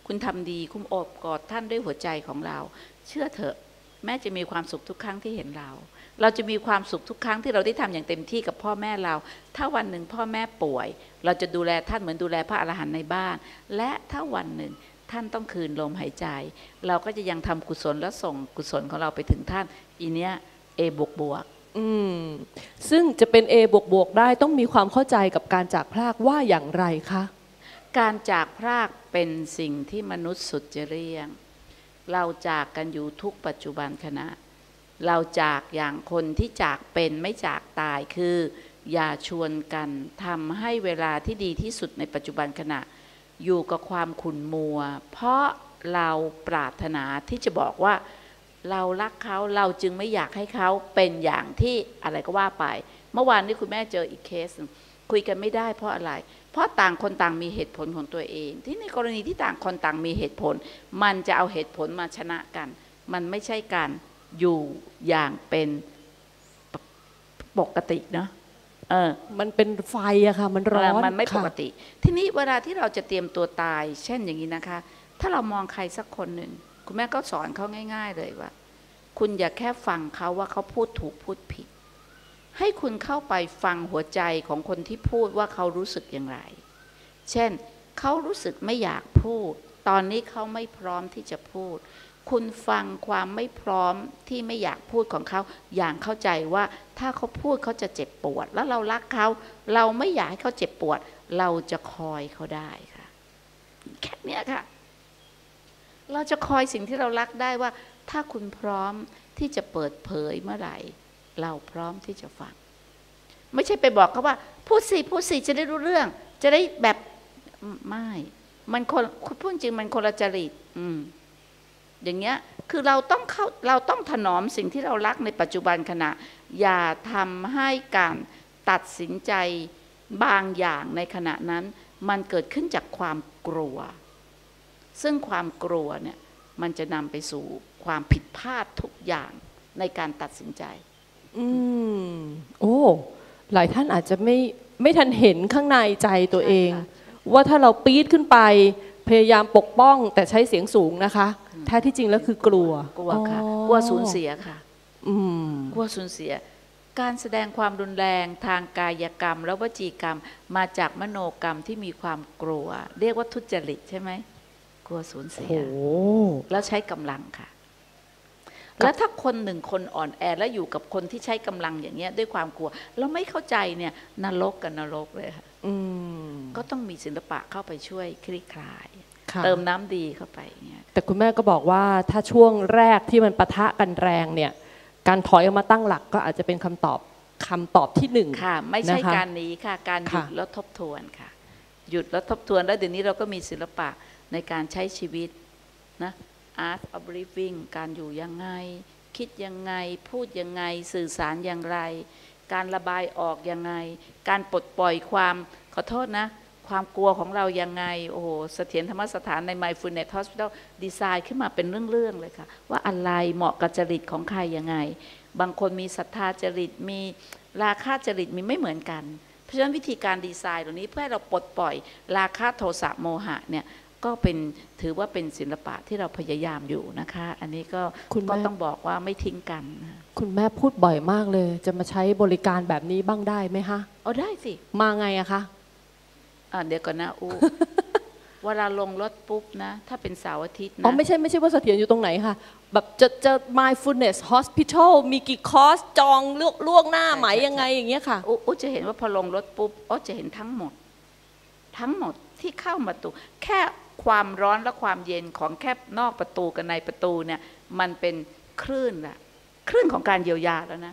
คุณทำดีคุณโอบกอดท่านด้วยหัวใจของเราเชื่อเถอะแม่จะมีความสุขทุกครั้งที่เห็นเราเราจะมีความสุขทุกครั้งที่เราได้ทำอย่างเต็มที่กับพ่อแม่เราถ้าวันหนึ่งพ่อแม่ป่วยเราจะดูแลท่านเหมือนดูแลพระอรหันต์ในบ้านและถ้าวันหนึ่งท่านต้องคืนลมหายใจเราก็จะยังทำกุศลและส่งกุศลของเราไปถึงท่านอีเนี้ยเอบวกบวกอืมซึ่งจะเป็น A บวกบวกได้ต้องมีความเข้าใจกับการจากพรากว่าอย่างไรคะการจากพรากเป็นสิ่งที่มนุษย์สุดจะเรียงเราจากกันอยู่ทุกปัจจุบันขณะเราจากอย่างคนที่จากเป็นไม่จากตายคืออย่าชวนกันทำให้เวลาที่ดีที่สุดในปัจจุบันขณะอยู่กับความขุ่นมัวเพราะเราปรารถนาที่จะบอกว่าเรารักเขาเราจึงไม่อยากให้เขาเป็นอย่างที่อะไรก็ว่าไปเมื่อวานนี้คุณแม่เจออีกเคสคุยกันไม่ได้เพราะอะไรเพราะต่างคนต่างมีเหตุผลของตัวเองที่ในกรณีที่ต่างคนต่างมีเหตุผลมันจะเอาเหตุผลมาชนะกันมันไม่ใช่การอยู่อย่างเป็นปกติเนาะเออมันเป็นไฟอะค่ะมันร้อนมันไม่ปกติทีนี้เวลาที่เราจะเตรียมตัวตายเช่นอย่างนี้นะคะถ้าเรามองใครสักคนหนึ่งคุณแม่ก็สอนเขาง่ายๆเลยว่าคุณอย่าแค่ฟังเขาว่าเขาพูดถูกพูดผิดให้คุณเข้าไปฟังหัวใจของคนที่พูดว่าเขารู้สึกอย่างไรเช่นเขารู้สึกไม่อยากพูดตอนนี้เขาไม่พร้อมที่จะพูดคุณฟังความไม่พร้อมที่ไม่อยากพูดของเขาอย่างเข้าใจว่าถ้าเขาพูดเขาจะเจ็บปวดแล้วเรารักเขาเราไม่อยากให้เขาเจ็บปวดเราจะคอยเขาได้ค่ะแค่นี้ค่ะเราจะคอยสิ่งที่เรารักได้ว่าถ้าคุณพร้อมที่จะเปิดเผยเมื่อไหร่เราพร้อมที่จะฟังไม่ใช่ไปบอกเขาว่าพูดสิพูดสิจะได้รู้เรื่องจะได้แบบไม่มันคนพูดจริงมันคนละจริตอืมอย่างเงี้ยคือเราต้องเข้าเราต้องถนอมสิ่งที่เรารักในปัจจุบันขณะอย่าทำให้การตัดสินใจบางอย่างในขณะนั้นมันเกิดขึ้นจากความกลัวซึ่งความกลัวเนี่ยมันจะนำไปสู่ความผิดพลาดทุกอย่างในการตัดสินใจอืมโอ้หลายท่านอาจจะไม่ไม่ทันเห็นข้างในใจตัวเองว่าถ้าเราปี๊ดขึ้นไปพยายามปกป้องแต่ใช้เสียงสูงนะคะแท้ที่จริงแล้วคือกลัวกลัวค่ะกลัวสูญเสียค่ะกลัวสูญเสียการแสดงความรุนแรงทางกายกรรมและวจีกรรมมาจากมโนกรรมที่มีความกลัวเรียกว่าทุจริตใช่ไหมกลัวสูญเสียแล้วใช้กำลังค่ะแล้วถ้าคนหนึ่งคนอ่อนแอแล้วอยู่กับคนที่ใช้กำลังอย่างเงี้ยด้วยความกลัวแล้วไม่เข้าใจเนี่ยนรกกับนรกเลยค่ะก็ต้องมีศิลปะเข้าไปช่วยคลี่คลายเติมน้ำดีเข้าไปเนี่ยแต่คุณแม่ก็บอกว่าถ้าช่วงแรกที่มันปะทะกันแรงเนี่ยการถอยออกมาตั้งหลักก็อาจจะเป็นคำตอบคำตอบที่หนึ่งค่ะไม่ใช่การหนีค่ะการหยุดแล้วทบทวนค่ะหยุดแล้วทบทวนแล้วเดี๋ยวนี้เราก็มีศิลปะในการใช้ชีวิตนะ art of living การอยู่ยังไงคิดยังไงพูดยังไงสื่อสารอย่างไรการระบายออกยังไงการปลดปล่อยความขอโทษนะความกลัวของเรายังไงโอ้โหเสถียรธรรมสถานใน Mindfulness Hospital ดีไซน์ขึ้นมาเป็นเรื่องๆเลยค่ะว่าอะไรเหมาะกับจริตของใครยังไงบางคนมีศรัทธาจริตมีราคะจริตมีไม่เหมือนกันเพราะฉะนั้นวิธีการดีไซน์เหล่านี้เพื่อให้เราปลดปล่อยราคะโทสะโมหะเนี่ยก็เป็นถือว่าเป็นศิลปะที่เราพยายามอยู่นะคะอันนี้ก็ก็ต้องบอกว่าไม่ทิ้งกันคุณแม่พูดบ่อยมากเลยจะมาใช้บริการแบบนี้บ้างได้ไหมคะอ๋อได้สิมาไงอะคะอ่าเดี๋ยวก่อนนะอู้เวลาลงรถปุ๊บนะถ้าเป็นเสาร์อาทิตย์นะอ๋อไม่ใช่ไม่ใช่ว่าเสถียรอยู่ตรงไหนค่ะแบบจะจะ mindfulness hospital มีกี่คอร์สจองล่วงหน้าไหมยังไงอย่างเงี้ยค่ะอู้จะเห็นว่าพอลงรถปุ๊บอ๋อจะเห็นทั้งหมดทั้งหมดที่เข้าประตูแค่ความร้อนและความเย็นของแค่นอกประตูกับในประตูเนี่ยมันเป็นคลื่นละคลื่นของการเยียวยาแล้วนะ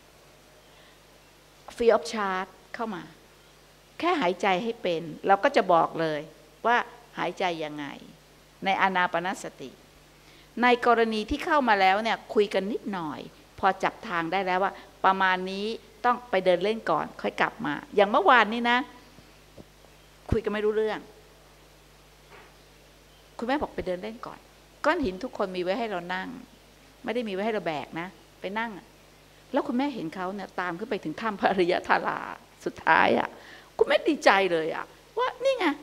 free of charge เข้ามาแค่หายใจให้เป็นเราก็จะบอกเลยว่าหายใจยังไงในอานาปานสติในกรณีที่เข้ามาแล้วเนี่ยคุยกันนิดหน่อยพอจับทางได้แล้วว่าประมาณนี้ต้องไปเดินเล่นก่อนค่อยกลับมาอย่างเมื่อวานนี้นะคุยกันไม่รู้เรื่องคุณแม่บอกไปเดินเล่นก่อนก้อนหินทุกคนมีไว้ให้เรานั่งไม่ได้มีไว้ให้เราแบกนะไปนั่งแล้วคุณแม่เห็นเขาเนี่ยตามขึ้นไปถึงถ้ำพระอริยธาราสุดท้ายอ่ะคุณแม่ดีใจเลยอ่ะว่านี่ไงค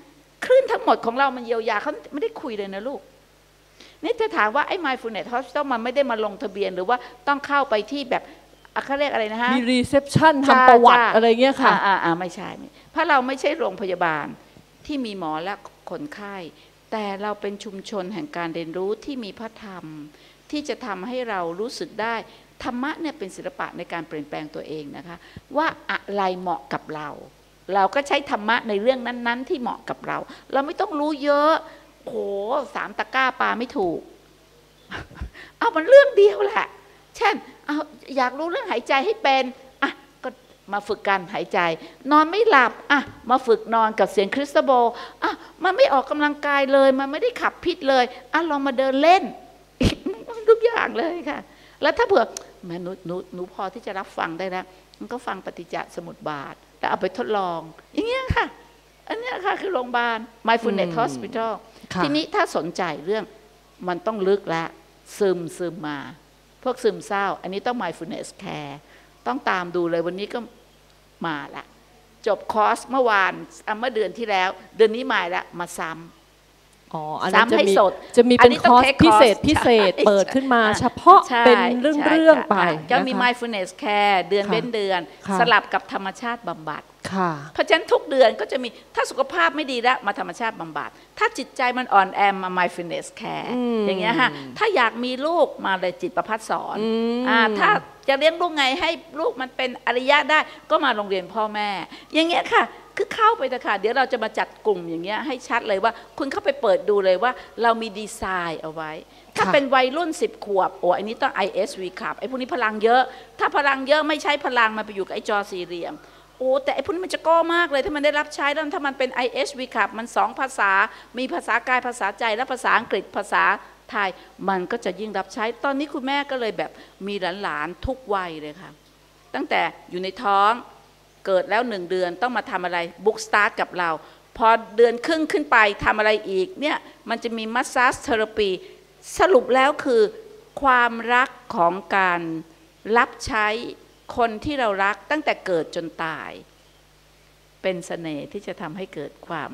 ลื่นทั้งหมดของเรามันเยียวยาเขาไม่ได้คุยเลยนะลูกนี่จะถามว่าไอ้ mindfulness hospital มันไม่ได้มาลงทะเบียนหรือว่าต้องเข้าไปที่แบบเขาเรียกอะไรนะฮะมีรีเซพชันทำประวัติอะไรเงี้ยค่ะอ่าอ่าไม่ใช่เพราะเราไม่ใช่โรงพยาบาลที่มีหมอและคนไข้แต่เราเป็นชุมชนแห่งการเรียนรู้ที่มีพระธรรมที่จะทำให้เรารู้สึกได้ธรรมะเนี่ยเป็นศิลปะในการเปลี่ยนแปลงตัวเองนะคะว่าอะไรเหมาะกับเราเราก็ใช้ธรรมะในเรื่องนั้นๆที่เหมาะกับเราเราไม่ต้องรู้เยอะโหสามตะกร้าปลาไม่ถูกเอามันเรื่องเดียวแหละเช่นเอาอยากรู้เรื่องหายใจให้เป็นอ่ะก็มาฝึกการหายใจนอนไม่หลับอ่ะมาฝึกนอนกับเสียงคริสตัลโบอ่ะมันไม่ออกกำลังกายเลยมันไม่ได้ขับพิษเลยอ่ะลองมาเดินเล่นทุกอย่างเลยค่ะแล้วถ้าเผื่อแม่หนูหนูหนูพอที่จะรับฟังได้แล้วมันก็ฟังปฏิจจสมุปบาทแล้วเอาไปทดลองอย่างเงี้ยค่ะอันนี้ค่ะคือโรงพยาบาล mindfulness hospital ทีนี้ถ้าสนใจเรื่องมันต้องลึกและซึมซึมมาพวกซึมเศร้าอันนี้ต้อง mindfulness care ต้องตามดูเลยวันนี้ก็มาละจบคอร์สเมื่อวานเมื่อเดือนที่แล้วเดือนนี้มาแล้วมาซ้ำอ๋ออันนั้นจะมีจะมีเป็นคอร์สพิเศษพิเศษเปิดขึ้นมาเฉพาะเป็นเรื่องเรื่องไปก็มี mindfulness care เดือนเว้นเดือนสลับกับธรรมชาติบำบัดเพราะฉะนั้นทุกเดือนก็จะมีถ้าสุขภาพไม่ดีแล้วมาธรรมชาติบำบัดถ้าจิตใจมันอ่อนแอมา mindfulness care อย่างเงี้ยฮะถ้าอยากมีลูกมาเลยจิตประภัสสอนอ่าถ้าจะเลี้ยงลูกไงให้ลูกมันเป็นอริยะได้ก็มาโรงเรียนพ่อแม่อย่างเงี้ยค่ะคือเข้าไปเถอะค่ะเดี๋ยวเราจะมาจัดกลุ่มอย่างเงี้ยให้ชัดเลยว่าคุณเข้าไปเปิดดูเลยว่าเรามีดีไซน์เอาไว้ถ้าเป็นวัยรุ่นสิบขวบโอ้อันนี้ต้อง ไอ เอส วี ครับไอ้พวกนี้พลังเยอะถ้าพลังเยอะไม่ใช้พลังมันไปอยู่กับไอ้จอสี่เหลี่ยมโอ้แต่ไอ้พวกนี้มันจะก้อมากเลยถ้ามันได้รับใช้แล้วถ้ามันเป็น ไอ เอส วี ครับมันสองภาษามีภาษากายภาษาใจและภาษาอังกฤษภาษาไทยมันก็จะยิ่งรับใช้ตอนนี้คุณแม่ก็เลยแบบมีหลานๆทุกวัยเลยค่ะตั้งแต่อยู่ในท้องเกิดแล้วหนึ่งเดือนต้องมาทำอะไรบุ๊กสตาร์ทกับเราพอเดือนครึ่งขึ้นไปทำอะไรอีกเนี่ยมันจะมีมัสซาจเทอราปีสรุปแล้วคือความรักของการรับใช้คนที่เรารักตั้งแต่เกิดจนตายเป็นเสน่ห์ที่จะทำให้เกิดความ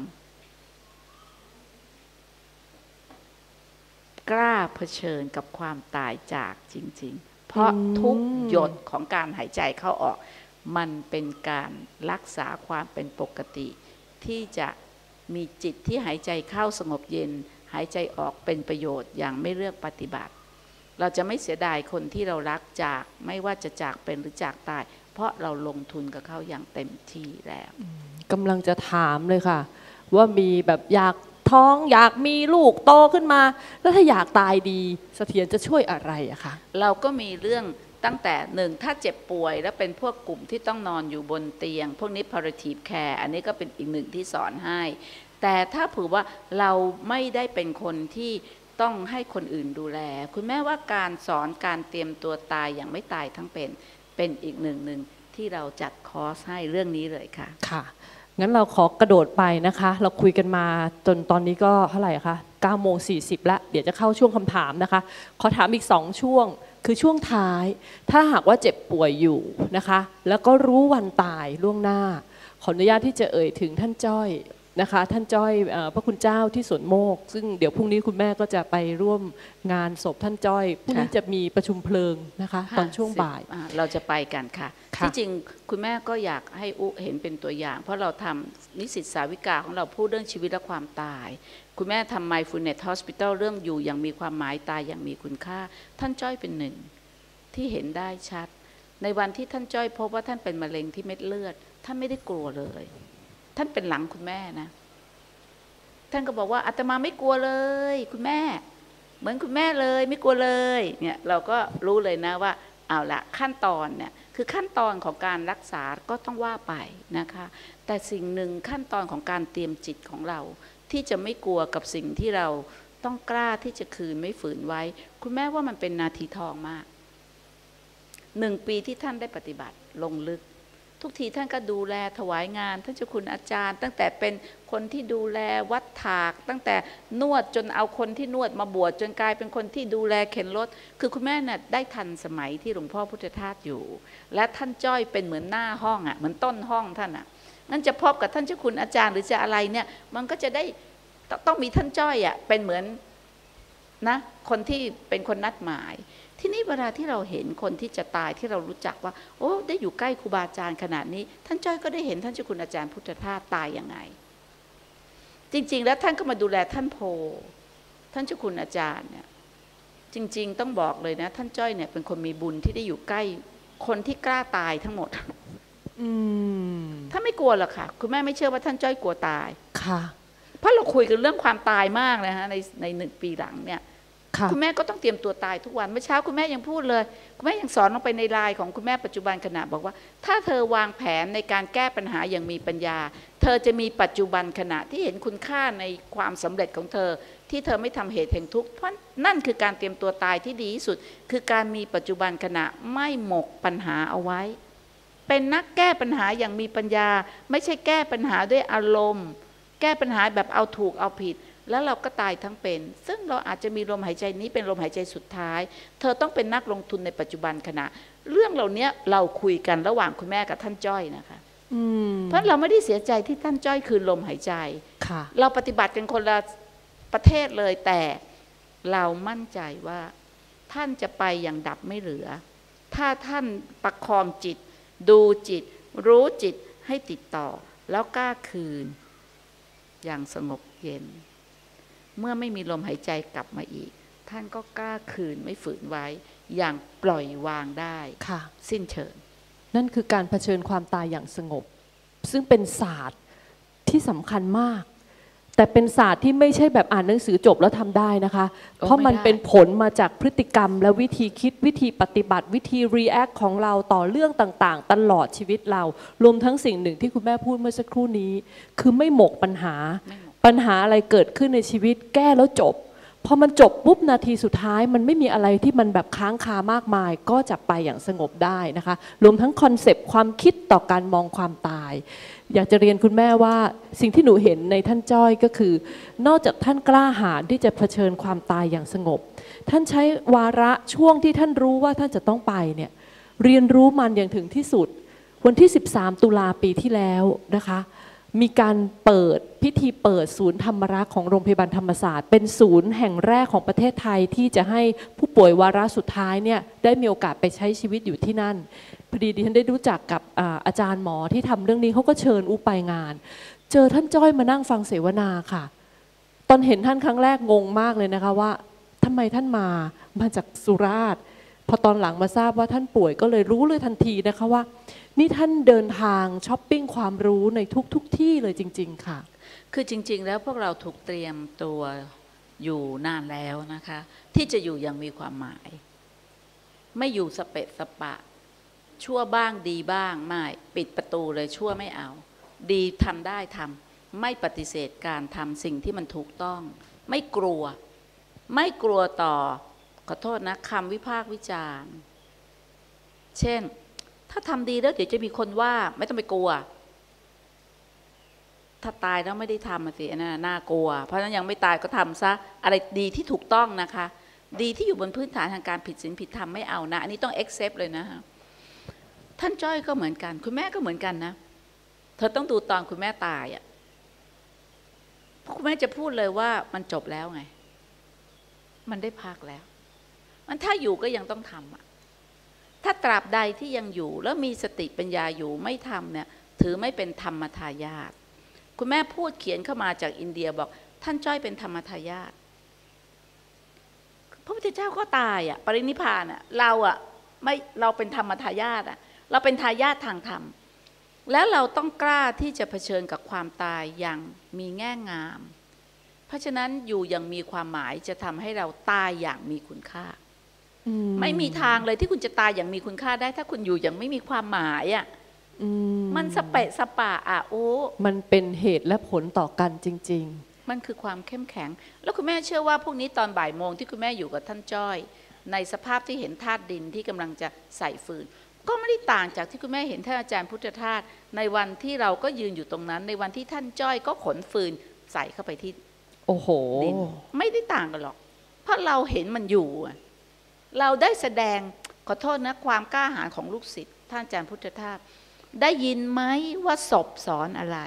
กล้าเผชิญกับความตายจากจริงๆเพราะทุกหยดของการหายใจเข้าออกมันเป็นการรักษาความเป็นปกติที่จะมีจิตที่หายใจเข้าสงบเย็นหายใจออกเป็นประโยชน์อย่างไม่เลือกปฏิบัติเราจะไม่เสียดายคนที่เรารักจากไม่ว่าจะจากเป็นหรือจากตายเพราะเราลงทุนกับเขาอย่างเต็มที่แล้วกำลังจะถามเลยค่ะว่ามีแบบอยากท้องอยากมีลูกโตขึ้นมาแล้วถ้าอยากตายดีเสถียรจะช่วยอะไรอะคะเราก็มีเรื่องตั้งแต่หนึ่งถ้าเจ็บป่วยแล้วเป็นพวกกลุ่มที่ต้องนอนอยู่บนเตียงพวกนี้ palliative care อันนี้ก็เป็นอีกหนึ่งที่สอนให้แต่ถ้าเผื่อว่าเราไม่ได้เป็นคนที่ต้องให้คนอื่นดูแลคุณแม่ว่าการสอนการเตรียมตัวตายอย่างไม่ตายทั้งเป็นเป็นอีกหนึ่งหนึ่งที่เราจัดคอร์สให้เรื่องนี้เลยค่ะค่ะงั้นเราขอกระโดดไปนะคะเราคุยกันมาจนตอนนี้ก็เท่าไหร่คะเก้าโมงสี่สิบแล้วเดี๋ยวจะเข้าช่วงคำถามนะคะขอถามอีกสองช่วงคือช่วงท้ายถ้าหากว่าเจ็บป่วยอยู่นะคะแล้วก็รู้วันตายล่วงหน้าขออนุญาตที่จะเอ่ยถึงท่านจ้อยนะคะท่านจ้อยพระคุณเจ้าที่สวนโมกซึ่งเดี๋ยวพรุ่งนี้คุณแม่ก็จะไปร่วมงานศพท่านจ้อยพรุ่งนี้จะมีประชุมเพลิงนะคะตอนช่วงบ่ายเราจะไปกันค่ะที่จริงคุณแม่ก็อยากให้อุเห็นเป็นตัวอย่างเพราะเราทำนิสิตสาวิกาของเราพูดเรื่องชีวิตและความตายคุณแม่ทำ mindfulness hospital เรื่องอยู่อย่างมีความหมายตายอย่างมีคุณค่าท่านจ้อยเป็นหนึ่งที่เห็นได้ชัดในวันที่ท่านจ้อยพบว่าท่านเป็นมะเร็งที่เม็ดเลือดท่านไม่ได้กลัวเลยท่านเป็นหลังคุณแม่นะท่านก็บอกว่าอาตมาไม่กลัวเลยคุณแม่เหมือนคุณแม่เลยไม่กลัวเลยเนี่ยเราก็รู้เลยนะว่าเอาละขั้นตอนเนี่ยคือขั้นตอนของการรักษาก็ต้องว่าไปนะคะแต่สิ่งหนึ่งขั้นตอนของการเตรียมจิตของเราที่จะไม่กลัวกับสิ่งที่เราต้องกล้าที่จะคืนไม่ฝืนไว้คุณแม่ว่ามันเป็นนาทีทองมากหนึ่งปีที่ท่านได้ปฏิบัติลงลึกทุกทีท่านก็ดูแลถวายงานท่านเจ้าคุณอาจารย์ตั้งแต่เป็นคนที่ดูแลวัดถากตั้งแต่นวดจนเอาคนที่นวดมาบวชจนกลายเป็นคนที่ดูแลเข็นรถคือคุณแม่น่ะได้ทันสมัยที่หลวงพ่อพุทธทาสอยู่และท่านจ้อยเป็นเหมือนหน้าห้องอ่ะเหมือนต้นห้องท่านอ่ะงั้นจะพบกับท่านเจ้าคุณอาจารย์หรือจะอะไรเนี่ยมันก็จะได้ต้องมีท่านจ้อยอ่ะเป็นเหมือนนะคนที่เป็นคนนัดหมายที่นี่เวลาที่เราเห็นคนที่จะตายที่เรารู้จักว่าโอ้ได้อยู่ใกล้ครูบาอาจารย์ขนาดนี้ท่านจ้อยก็ได้เห็นท่านเจ้าคุณอาจารย์พุทธทาสตายยังไงจริงๆแล้วท่านก็มาดูแลท่านโพท่านเจ้าคุณอาจารย์เนี่ยจริงๆต้องบอกเลยนะท่านจ้อยเนี่ยเป็นคนมีบุญที่ได้อยู่ใกล้คนที่กล้าตายทั้งหมดอืมถ้าไม่กลัวหรอกค่ะคุณแม่ไม่เชื่อว่าท่านจ้อยกลัวตายค่ะเพราะเราคุยกันเรื่องความตายมากเลยฮะในในหนึ่งปีหลังเนี่ยคุณแม่ก็ต้องเตรียมตัวตายทุกวันเมื่อเช้าคุณแม่ยังพูดเลยคุณแม่ยังสอนลงไปในไลน์ของคุณแม่ปัจจุบันขณะบอกว่าถ้าเธอวางแผนในการแก้ปัญหาอย่างมีปัญญาเธอจะมีปัจจุบันขณะที่เห็นคุณค่าในความสำเร็จของเธอที่เธอไม่ทำเหตุแห่งทุกข์เพราะนั่นคือการเตรียมตัวตายที่ดีที่สุดคือการมีปัจจุบันขณะไม่หมกปัญหาเอาไว้เป็นนักแก้ปัญหาอย่างมีปัญญาไม่ใช่แก้ปัญหาด้วยอารมณ์แก้ปัญหาแบบเอาถูกเอาผิดแล้วเราก็ตายทั้งเป็นซึ่งเราอาจจะมีลมหายใจนี้เป็นลมหายใจสุดท้ายเธอต้องเป็นนักลงทุนในปัจจุบันขณะเรื่องเหล่านี้เราคุยกันระหว่างคุณแม่กับท่านจ้อยนะคะเพราะเราไม่ได้เสียใจที่ท่านจ้อยคืนลมหายใจเราปฏิบัติกันคนละประเทศเลยแต่เรามั่นใจว่าท่านจะไปอย่างดับไม่เหลือถ้าท่านประคองจิตดูจิตรู้จิตให้ติดต่อแล้วกล้าคืนอย่างสงบเย็นเมื่อไม่มีลมหายใจกลับมาอีกท่านก็กล้าคืนไม่ฝืนไว้อย่างปล่อยวางได้ค่ะสิ้นเชิงนั่นคือการเผชิญความตายอย่างสงบซึ่งเป็นศาสตร์ที่สำคัญมากแต่เป็นศาสตร์ที่ไม่ใช่แบบอ่านหนังสือจบแล้วทำได้นะคะเพราะมันเป็นผลมาจากพฤติกรรมและวิธีคิดวิธีปฏิบัติวิธีรีแอคของเราต่อเรื่องต่างๆตลอดชีวิตเรารวมทั้งสิ่งหนึ่งที่คุณแม่พูดเมื่อสักครู่นี้คือไม่หมกปัญหาปัญหาอะไรเกิดขึ้นในชีวิตแก้แล้วจบพอมันจบปุ๊บนาทีสุดท้ายมันไม่มีอะไรที่มันแบบค้างคามากมายก็จะไปอย่างสงบได้นะคะรวมทั้งคอนเซปต์ความคิดต่อการมองความตายอยากจะเรียนคุณแม่ว่าสิ่งที่หนูเห็นในท่านจ้อยก็คือนอกจากท่านกล้าหาญที่จะเผชิญความตายอย่างสงบท่านใช้วาระช่วงที่ท่านรู้ว่าท่านจะต้องไปเนี่ยเรียนรู้มันอย่างถึงที่สุดวันที่สิบสามตุลาปีที่แล้วนะคะมีการเปิดพิธีเปิดศูนย์ธรรมรักษ์ของโรงพยาบาลธรรมศาสตร์เป็นศูนย์แห่งแรกของประเทศไทยที่จะให้ผู้ป่วยวาระสุดท้ายเนี่ยได้มีโอกาสไปใช้ชีวิตอยู่ที่นั่นพอดีดิฉันได้รู้จักกับ อา, อาจารย์หมอที่ทำเรื่องนี้เขาก็เชิญอูไปงานเจอท่านจ้อยมานั่งฟังเสวนาค่ะตอนเห็นท่านครั้งแรกงงมากเลยนะคะว่าทำไมท่านมามาจากสุราษฎร์พอตอนหลังมาทราบว่าท่านป่วยก็เลยรู้เลยทันทีนะคะว่านี่ท่านเดินทางช้อปปิ้งความรู้ในทุกๆ ที่เลยจริงๆค่ะคือจริงๆแล้วพวกเราถูกเตรียมตัวอยู่นานแล้วนะคะที่จะอยู่อย่างมีความหมายไม่อยู่สเปะสปะชั่วบ้างดีบ้างไม่ปิดประตูเลยชั่วไม่เอาดีทำได้ทำไม่ปฏิเสธการทำสิ่งที่มันถูกต้องไม่กลัวไม่กลัวต่อขอโทษนะคำวิพากษ์วิจารณ์เช่นถ้าทำดีแล้วเดี๋ยวจะมีคนว่าไม่ต้องไปกลัวถ้าตายแล้วไม่ได้ทำสิอันนั้นน่ากลัวเพราะฉะนั้นยังไม่ตายก็ทำซะอะไรดีที่ถูกต้องนะคะดีที่อยู่บนพื้นฐานทางการผิดศีลผิดธรรมไม่เอานะอันนี้ต้อง accept เลยนะท่านจ้อยก็เหมือนกันคุณแม่ก็เหมือนกันนะเธอต้องดูตอนคุณแม่ตายอ่ะคุณแม่จะพูดเลยว่ามันจบแล้วไงมันได้พักแล้วมันถ้าอยู่ก็ยังต้องทำอ่ะถ้าตราบใดที่ยังอยู่แล้วมีสติปัญญาอยู่ไม่ทำเนี่ยถือไม่เป็นธรรมทายาทคุณแม่พูดเขียนเข้ามาจากอินเดียบอกท่านจ้อยเป็นธรรมทายาทพระพุทธเจ้าก็ตายอ่ะปรินิพพานอ่ะเราอ่ะไม่เราเป็นธรรมทายาทอ่ะเราเป็นทายาททางธรรมแล้วเราต้องกล้าที่จะเผชิญกับความตายอย่างมีแง่งามเพราะฉะนั้นอยู่อย่างมีความหมายจะทำให้เราตายอย่างมีคุณค่าไม่มีทางเลยที่คุณจะตายอย่างมีคุณค่าได้ถ้าคุณอยู่อย่างไม่มีความหมายอ่ะมันสเปะสปะอ่ะโอ้มันเป็นเหตุและผลต่อกันจริงๆมันคือความเข้มแข็งแล้วคุณแม่เชื่อว่าพวกนี้ตอนบ่ายโมงที่คุณแม่อยู่กับท่านจ้อยในสภาพที่เห็นธาตุดินที่กำลังจะใส่ฟืนก็ไม่ได้ต่างจากที่คุณแม่เห็นท่านอาจารย์พุทธทาสในวันที่เราก็ยืนอยู่ตรงนั้นในวันที่ท่านจ้อยก็ขนฟืนใส่เข้าไปที่โอ้โหดินไม่ได้ต่างกันหรอกเพราะเราเห็นมันอยู่เราได้แสดงขอโทษนะความกล้าหาญของลูกศิษย์ท่านอาจารย์พุทธทาสได้ยินไหมว่าศพสอนอะไร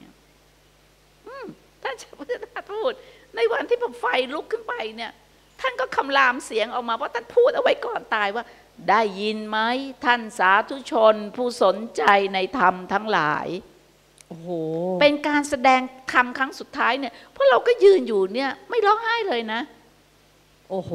ท่านเจ้าพุทธทาสพูดในวันที่ผมไฟลุกขึ้นไปเนี่ยท่านก็คำรามเสียงออกมาเพราะท่านพูดเอาไว้ก่อนตายว่าได้ยินไหมท่านสาธุชนผู้สนใจในธรรมทั้งหลายโอ้โหเป็นการแสดงธรรมครั้งสุดท้ายเนี่ยพวกเราก็ยืนอยู่เนี่ยไม่ร้องไห้เลยนะโอ้โห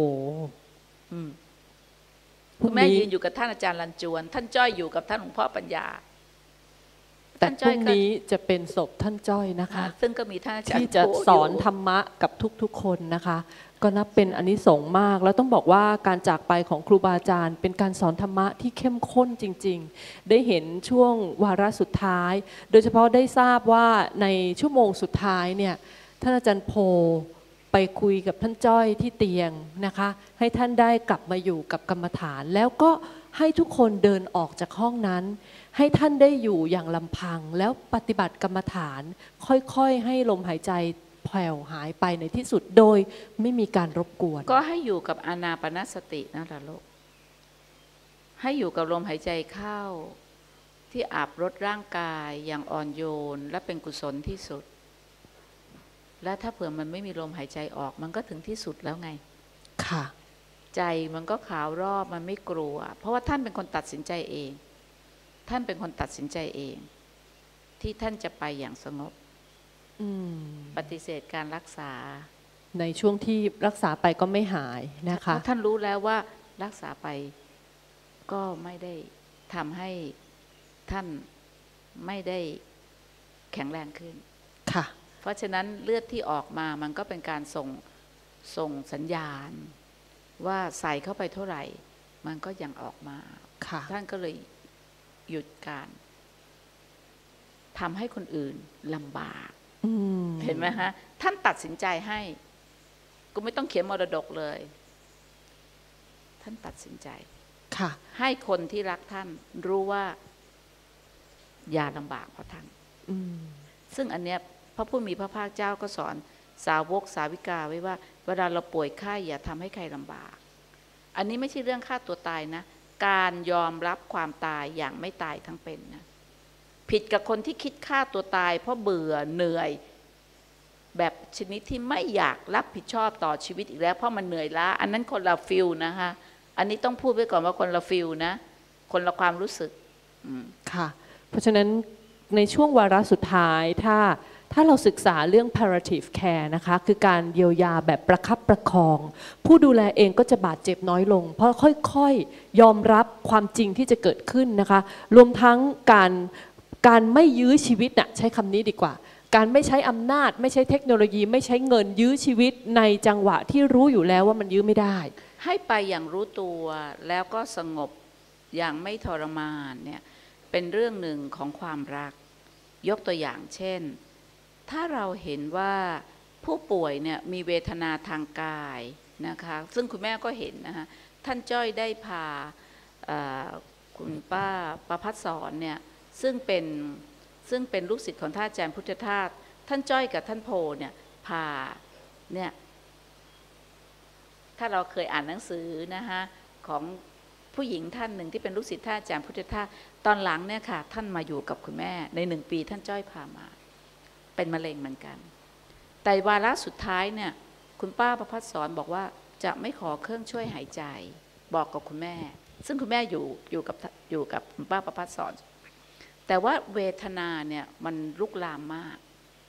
คุณแม่ยืนอยู่กับท่านอาจารย์ลันจวนท่านจ้อยอยู่กับท่านหลวงพ่อปัญญาแต่พรุ่งนี้จะเป็นศพท่านจ้อยนะคะซึ่งก็มีท่านอาจารย์ที่จะสอนธรรมะกับทุกๆคนนะคะก็นับเป็นอานิสงส์มากแล้วต้องบอกว่าการจากไปของครูบาอาจารย์เป็นการสอนธรรมะที่เข้มข้นจริงๆได้เห็นช่วงวาระสุดท้ายโดยเฉพาะได้ทราบว่าในชั่วโมงสุดท้ายเนี่ยท่านอาจารย์โพไปคุยกับท่านจ้อยที่เตียงนะคะให้ท่านได้กลับมาอยู่กับกรรมฐานแล้วก็ให้ทุกคนเดินออกจากห้องนั้นให้ท่านได้อยู่อย่างลำพังแล้วปฏิบัติกรรมฐานค่อยๆให้ลมหายใจแผ่วหายไปในที่สุดโดยไม่มีการรบกวนก็ให้อยู่กับอานาปานสตินั่นแหละลูกให้อยู่กับลมหายใจเข้าที่อาบรดร่างกายอย่างอ่อนโยนและเป็นกุศลที่สุดและถ้าเผื่อมันไม่มีลมหายใจออกมันก็ถึงที่สุดแล้วไงค่ะใจมันก็ขาวรอบมันไม่กลัวเพราะว่าท่านเป็นคนตัดสินใจเองท่านเป็นคนตัดสินใจเองที่ท่านจะไปอย่างสงบปฏิเสธการรักษาในช่วงที่รักษาไปก็ไม่หายนะคะท่านรู้แล้วว่ารักษาไปก็ไม่ได้ทำให้ท่านไม่ได้แข็งแรงขึ้นค่ะเพราะฉะนั้นเลือดที่ออกมามันก็เป็นการส่งส่งสัญญาณว่าใส่เข้าไปเท่าไหร่มันก็ยังออกมาท่านก็เลยหยุดการทำให้คนอื่นลำบากเห็นไหมฮะท่านตัดสินใจให้ก็ไม่ต้องเขียนมรดกเลยท่านตัดสินใจให้คนที่รักท่านรู้ว่าอย่าลำบากเพราะท่านซึ่งอันเนี้ยพระผู้มีพระภาคเจ้าก็สอนสาวกสาวิกาไว้ว่าเวลาเราป่วยไข้อย่าทำให้ใครลำบากอันนี้ไม่ใช่เรื่องฆ่าตัวตายนะการยอมรับความตายอย่างไม่ตายทั้งเป็นนะผิดกับคนที่คิดฆ่าตัวตายเพราะเบื่อเหนื่อยแบบชนิดที่ไม่อยากรับผิดชอบต่อชีวิตอีกแล้วเพราะมันเหนื่อยล้าอันนั้นคนละฟิลนะคะอันนี้ต้องพูดไว้ก่อนว่าคนละฟิลนะคนละความรู้สึกค่ะเพราะฉะนั้นในช่วงวาระสุดท้ายถ้าถ้าเราศึกษาเรื่อง palliative care นะคะคือการเยียวยาแบบประคับประคองผู้ดูแลเองก็จะบาดเจ็บน้อยลงเพราะค่อยๆยอมรับความจริงที่จะเกิดขึ้นนะคะรวมทั้งการการไม่ยื้อชีวิตน่ะใช้คำนี้ดีกว่าการไม่ใช้อำนาจไม่ใช้เทคโนโลยีไม่ใช้เงินยื้อชีวิตในจังหวะที่รู้อยู่แล้วว่ามันยื้อไม่ได้ให้ไปอย่างรู้ตัวแล้วก็สงบอย่างไม่ทรมานเนี่ยเป็นเรื่องหนึ่งของความรักยกตัวอย่างเช่นถ้าเราเห็นว่าผู้ป่วยเนี่ยมีเวทนาทางกายนะคะซึ่งคุณแม่ก็เห็นนะคะท่านจ้อยได้พาคุณป้าประภัสสรเนี่ยซึ่งเป็นซึ่งเป็นลูกศิษย์ของท่านอาจารย์พุทธทาสท่านจ้อยกับท่านโพเนี่ยพาเนี่ยถ้าเราเคยอ่านหนังสือนะคะของผู้หญิงท่านหนึ่งที่เป็นลูกศิษย์ท่านอาจารย์พุทธทาสตอนหลังเนี่ยค่ะท่านมาอยู่กับคุณแม่ในหนึ่งปีท่านจ้อยพามาเป็นมะเร็งเหมือนกันแต่วาระสุดท้ายเนี่ยคุณป้าประภัสสรบอกว่าจะไม่ขอเครื่องช่วยหายใจบอกกับคุณแม่ซึ่งคุณแม่อยู่อยู่กับอยู่กับคุณป้าประภัสสรแต่ว่าเวทนาเนี่ยมันลุกลามมาก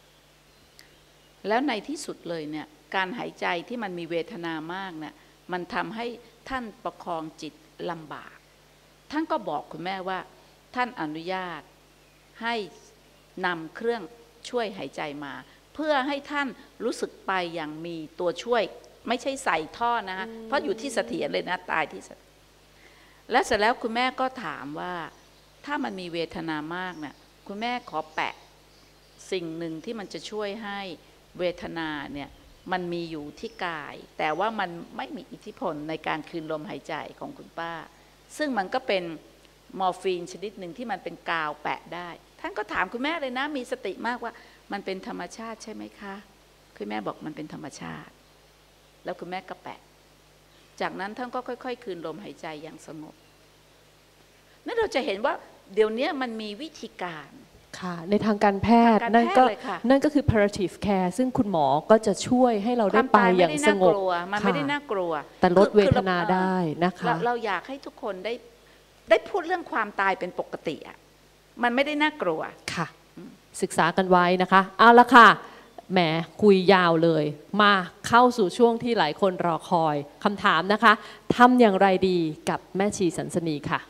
แล้วในที่สุดเลยเนี่ยการหายใจที่มันมีเวทนามากเนี่ยมันทำให้ท่านประคองจิตลำบากท่านก็บอกคุณแม่ว่าท่านอนุญาตให้นำเครื่องช่วยหายใจมาเพื่อให้ท่านรู้สึกไปอย่างมีตัวช่วยไม่ใช่ใส่ท่อนะเพราะอยู่ที่เสถียรเลยนะตายที่และเสร็จแล้วคุณแม่ก็ถามว่าถ้ามันมีเวทนามากเนี่ยคุณแม่ขอแปะสิ่งหนึ่งที่มันจะช่วยให้เวทนาเนี่ยมันมีอยู่ที่กายแต่ว่ามันไม่มีอิทธิพลในการคืนลมหายใจของคุณป้าซึ่งมันก็เป็นมอร์ฟีนชนิดหนึ่งที่มันเป็นกาวแปะได้ท่านก็ถามคุณแม่เลยนะมีสติมากว่ามันเป็นธรรมชาติใช่ไหมคะคุณแม่บอกมันเป็นธรรมชาติแล้วคุณแม่ก็แปะจากนั้นท่านก็ค่อยๆคืนลมหายใจอย่างสงบนั่นเราจะเห็นว่าเดี๋ยวนี้มันมีวิธีการค่ะในทางการแพทย์ทางการนั่นก็แพทย์เลยค่ะนั่นก็คือ palliative care ซึ่งคุณหมอก็จะช่วยให้เราคได้วามไปตายอไม่ย่างได้สน่างบกลัวมันไม่ได้น่ากลัวแต่ลดคือเวคือทนาเราได้นะคะเราเราอยากให้ทุกคนได้ได้พูดเรื่องความตายเป็นปกติอ่ะมันไม่ได้น่ากลัวค่ะศึกษากันไว้นะคะเอาละค่ะแหมคุยยาวเลย มาเข้าสู่ช่วงที่หลายคนรอคอยคำถามนะคะทำอย่างไรดีกับแม่ชีสันสนีค่ะ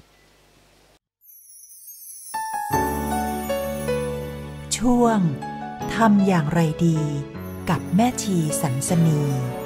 ช่วงทำอย่างไรดีกับแม่ชีสันสนี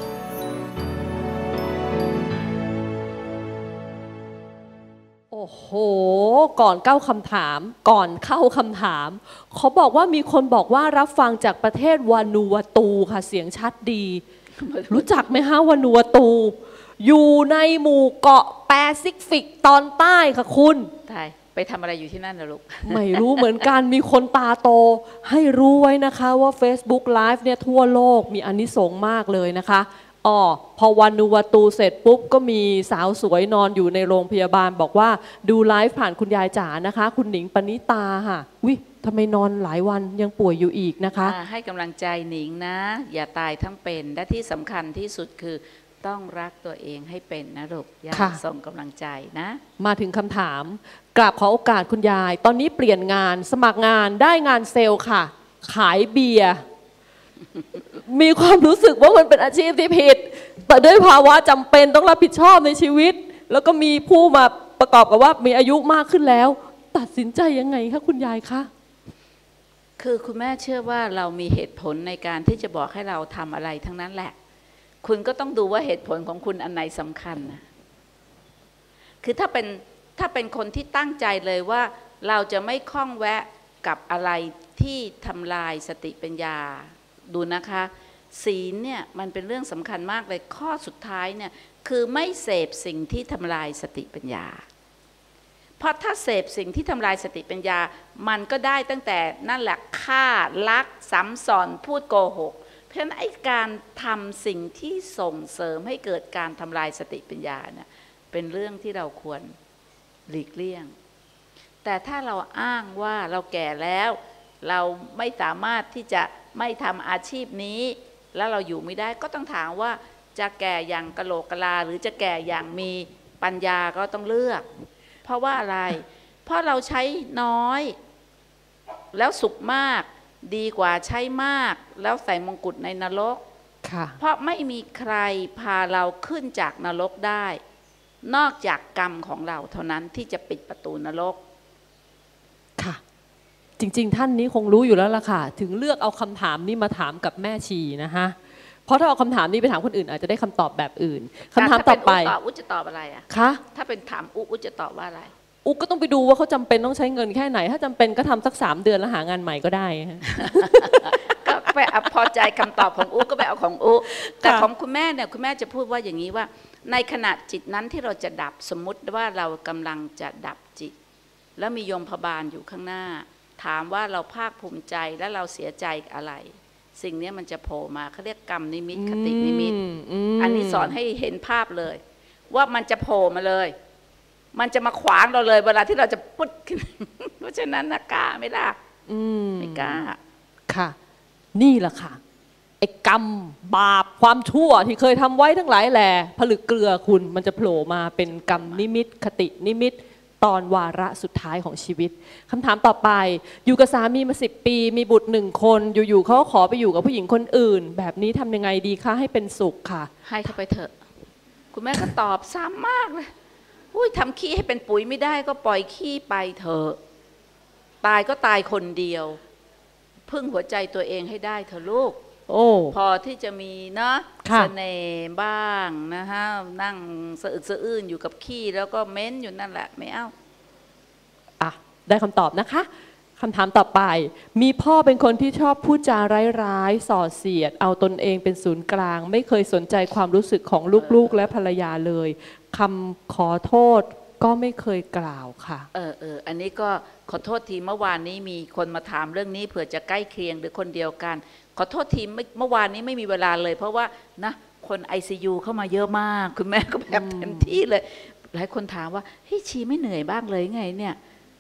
โอ้โหก่อนเข้าคำถามก่อนเข้าคำถามเขาบอกว่ามีคนบอกว่ารับฟังจากประเทศวานูวาตูค่ะเสียงชัดดี รู้จักไหมฮะวานูวาตู อยู่ในหมู่เกาะแปซิฟิกตอนใต้ค่ะคุณตายไปทำอะไรอยู่ที่นั่นนะลูกไม่รู้เหมือนกันมีคนตาโตให้รู้ไว้นะคะว่า Facebook Live เนี่ยทั่วโลกมีอานิสงส์มากเลยนะคะอ๋อพอวันนูวาตูเสร็จปุ๊บก็มีสาวสวยนอนอยู่ในโรงพยาบาลบอกว่าดูไลฟ์ผ่านคุณยายจ๋านะคะคุณหนิงปณิตาค่ะวิทำไมนอนหลายวันยังป่วยอยู่อีกนะคะให้กำลังใจหนิงนะอย่าตายทั้งเป็นและที่สำคัญที่สุดคือต้องรักตัวเองให้เป็นนะลูกอย่าส่งกำลังใจนะมาถึงคำถามกราบขอโอกาสคุณยายตอนนี้เปลี่ยนงานสมัครงานได้งานเซลล์ค่ะขายเบียร์มีความรู้สึกว่ามันเป็นอาชีพที่ผิดแต่ด้วยภาวะจำเป็นต้องรับผิดชอบในชีวิตแล้วก็มีผู้มาประกอบกับว่ามีอายุมากขึ้นแล้วตัดสินใจยังไงคะคุณยายคะคือคุณแม่เชื่อว่าเรามีเหตุผลในการที่จะบอกให้เราทำอะไรทั้งนั้นแหละคุณก็ต้องดูว่าเหตุผลของคุณอันไหนสำคัญนะคือถ้าเป็นถ้าเป็นคนที่ตั้งใจเลยว่าเราจะไม่คล้องแวะกับอะไรที่ทำลายสติปัญญาดูนะคะศีลเนี่ยมันเป็นเรื่องสำคัญมากเลยข้อสุดท้ายเนี่ยคือไม่เสพสิ่งที่ทำลายสติปัญญาเพราะถ้าเสพสิ่งที่ทำลายสติปัญญามันก็ได้ตั้งแต่นั่นแหละฆ่าลักซ้ำซ้อนพูดโกหกเพราะฉะนั้นไอ้การทำสิ่งที่ส่งเสริมให้เกิดการทำลายสติปัญญาเนี่ยเป็นเรื่องที่เราควรหลีกเลี่ยงแต่ถ้าเราอ้างว่าเราแก่แล้วเราไม่สามารถที่จะไม่ทำอาชีพนี้แล้วเราอยู่ไม่ได้ก็ต้องถามว่าจะแก่อย่างกะโหลกกะลาหรือจะแก่อย่างมีปัญญาก็ต้องเลือกเพราะว่าอะไรเพราะเราใช้น้อยแล้วสุขมากดีกว่าใช้มากแล้วใส่มงกุฎในนรกเพราะไม่มีใครพาเราขึ้นจากนรกได้นอกจากกรรมของเราเท่านั้นที่จะปิดประตูนรกค่ะจริงๆท่านนี้คงรู้อยู่แล้วล่ะค่ะถึงเลือกเอาคำถามนี้มาถามกับแม่ชีนะคะเพราะถ้าเอาคำถามนี้ไปถามคนอื่นอาจจะได้คำตอบแบบอื่นคำถามต่อไปอุจะตอบอะไรอะคะถ้าเป็นถามอุอุจะตอบว่าอะไรอุก็ต้องไปดูว่าเขาจำเป็นต้องใช้เงินแค่ไหนถ้าจำเป็นก็ทำสักสามเดือนแล้วหางานใหม่ก็ได้ก็ไปพอใจคำตอบของอุก็ไปเอาของอุแต่ของคุณแม่เนี่ยคุณแม่จะพูดว่าอย่างนี้ว่าในขณะจิตนั้นที่เราจะดับสมมุติว่าเรากำลังจะดับจิตแล้วมีโยมพบาลอยู่ข้างหน้าถามว่าเราภาคภูมิใจและเราเสียใจอะไรสิ่งนี้มันจะโผล่มาเขาเรียกกรรมนิมิตคตินิมิตอันนี้สอนให้เห็นภาพเลยว่ามันจะโผล่มาเลยมันจะมาขวางเราเลยเวลาที่เราจะพุดเพราะฉะนั้นนะกล้าไม่ล่ะไม่กล้าค่ะนี่แหละค่ะไอ้กรรมบาปความชั่วที่เคยทำไว้ทั้งหลายแหล่ผลึกเกลือคุณมันจะโผล่มาเป็นกรรมนิมิตคตินิมิตตอนวาระสุดท้ายของชีวิตคำถามต่อไปอยู่กับสามีมาสิบปีมีบุตรหนึ่งคนอยู่ๆเขาขอไปอยู่กับผู้หญิงคนอื่นแบบนี้ทำยังไงดีคะให้เป็นสุขค่ะให้เขาไปเถอะคุณแม่ก็ตอบซ้ำมากเลยอุ้ยทำขี้ให้เป็นปุ๋ยไม่ได้ก็ปล่อยขี้ไปเถอะตายก็ตายคนเดียวพึ่งหัวใจตัวเองให้ได้เถอะลูกโอ้พอที่จะมีเนาะเสน่ห์บ้างนะฮะนั่งสะอึกสะอื้นอยู่กับขี้แล้วก็เม้นอยู่นั่นแหละไม่เอาอ่ะได้คำตอบนะคะคำถามต่อไปมีพ่อเป็นคนที่ชอบพูดจาร้ายๆส่อเสียดเอาตนเองเป็นศูนย์กลางไม่เคยสนใจความรู้สึกของลูกๆและภรรยาเลยคำขอโทษก็ไม่เคยกล่าวค่ะเออเอออันนี้ก็ขอโทษทีเมื่อวานนี้มีคนมาถามเรื่องนี้เผื่อจะใกล้เคียงหรือคนเดียวกันขอโทษทีเมื่อวานนี้ไม่มีเวลาเลยเพราะว่านะคน ไอ ซี ยู เข้ามาเยอะมากคุณแม่ก็แบบเต็มที่เลยหลายคนถามว่าเฮ้ยชีไม่เหนื่อยบ้างเลยไงเนี่ย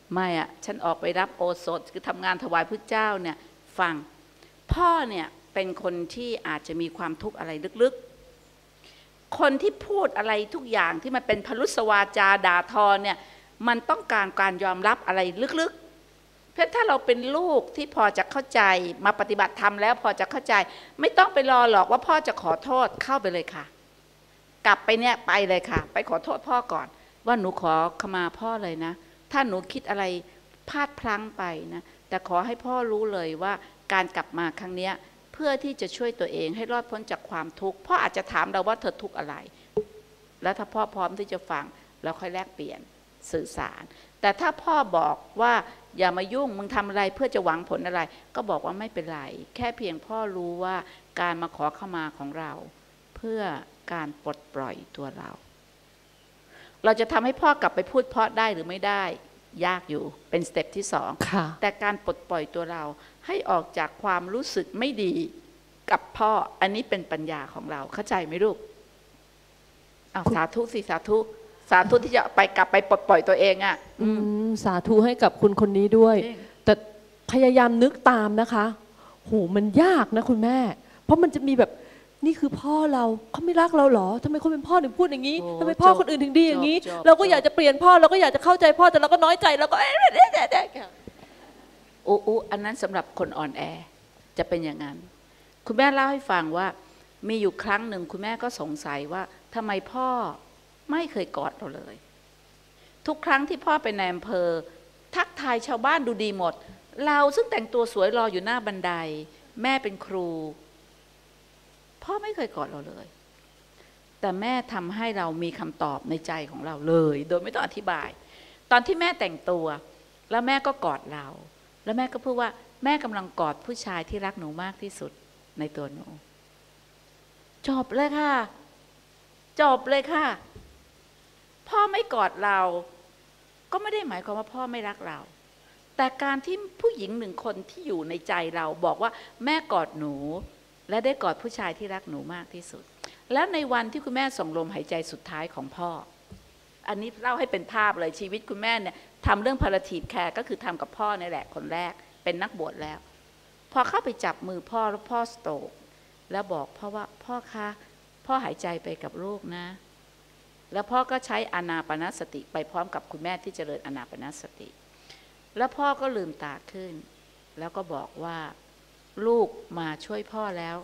ไม่อะฉันออกไปรับโอสถคือทำงานถวายพระเจ้าเนี่ยฟังพ่อเนี่ยเป็นคนที่อาจจะมีความทุกข์อะไรลึกๆคนที่พูดอะไรทุกอย่างที่มันเป็นพลุสวาจาด่าทอเนี่ยมันต้องการการยอมรับอะไรลึกๆเพราะถ้าเราเป็นลูกที่พอจะเข้าใจมาปฏิบัติธรรมแล้วพอจะเข้าใจไม่ต้องไปรอหรอกว่าพ่อจะขอโทษเข้าไปเลยค่ะกลับไปเนี่ยไปเลยค่ะไปขอโทษพ่อก่อนว่าหนูขอขมาพ่อเลยนะถ้าหนูคิดอะไรพลาดพลั้งไปนะแต่ขอให้พ่อรู้เลยว่าการกลับมาครั้งนี้เพื่อที่จะช่วยตัวเองให้รอดพ้นจากความทุกข์พ่ออาจจะถามเราว่าเธอทุกข์อะไรแล้วถ้าพ่อพร้อมที่จะฟังเราค่อยแลกเปลี่ยนสื่อสารแต่ถ้าพ่อบอกว่าอย่ามายุ่งมึงทำอะไรเพื่อจะหวังผลอะไรก็บอกว่าไม่เป็นไรแค่เพียงพ่อรู้ว่าการมาขอเข้ามาของเราเพื่อการปลดปล่อยตัวเราเราจะทำให้พ่อกลับไปพูดเพราะได้หรือไม่ได้ยากอยู่เป็นสเต็ปที่สองแต่การปลดปล่อยตัวเราให้ออกจากความรู้สึกไม่ดีกับพ่ออันนี้เป็นปัญญาของเราเข้าใจไหมลูกเอาสาธุสิสาธุสาธุที่จะไปกลับไปปลดปล่อยตัวเองอ่ะอืมสาธุให้กับคุณคนนี้ด้วยแต่พยายามนึกตามนะคะโหมันยากนะคุณแม่เพราะมันจะมีแบบนี่คือพ่อเราเขาไม่รักเราหรอทำไมคนเป็นพ่อถึงพูดอย่างนี้ทำไมพ่อคนอื่นถึงดีอย่างนี้เราก็อยากจะเปลี่ยนพ่อเราก็อยากจะเข้าใจพ่อแต่เราก็น้อยใจเราก็เอ๊ะเอ๊ะเอ๊ะเอ๊ะโอ้โอ้อันนั้นสำหรับคนอ่อนแอจะเป็นอย่างนั้นคุณแม่เล่าให้ฟังว่ามีอยู่ครั้งหนึ่งคุณแม่ก็สงสัยว่าทำไมพ่อไม่เคยกอดเราเลยทุกครั้งที่พ่อไปในอำเภอทักทายชาวบ้านดูดีหมดเราซึ่งแต่งตัวสวยรออยู่หน้าบันไดแม่เป็นครูพ่อไม่เคยกอดเราเลยแต่แม่ทำให้เรามีคำตอบในใจของเราเลยโดยไม่ต้องอธิบายตอนที่แม่แต่งตัวแล้วแม่ก็กอดเราแล้วแม่ก็พูดว่าแม่กำลังกอดผู้ชายที่รักหนูมากที่สุดในตัวหนูจบเลยค่ะจบเลยค่ะพ่อไม่กอดเราก็ไม่ได้หมายความว่าพ่อไม่รักเราแต่การที่ผู้หญิงหนึ่งคนที่อยู่ในใจเราบอกว่าแม่กอดหนูและได้กอดผู้ชายที่รักหนูมากที่สุดแล้วในวันที่คุณแม่ส่งลมหายใจสุดท้ายของพ่ออันนี้เล่าให้เป็นภาพเลยชีวิตคุณแม่เนี่ยทำเรื่องพาราทีฟแคร์ก็คือทำกับพ่อนี่แหละคนแรกเป็นนักบวชแล้วพอเข้าไปจับมือพ่อแล้วพ่อสโตรกแล้วบอกพ่อว่าพ่อคะพ่อหายใจไปกับลูกนะแล้วพ่อก็ใช้อานาปานสติไปพร้อมกับคุณแม่ที่เจริญอานาปานสติแล้วพ่อก็ลืมตาขึ้นแล้วก็บอกว่าลูกมาช่วยพ่อแล้ว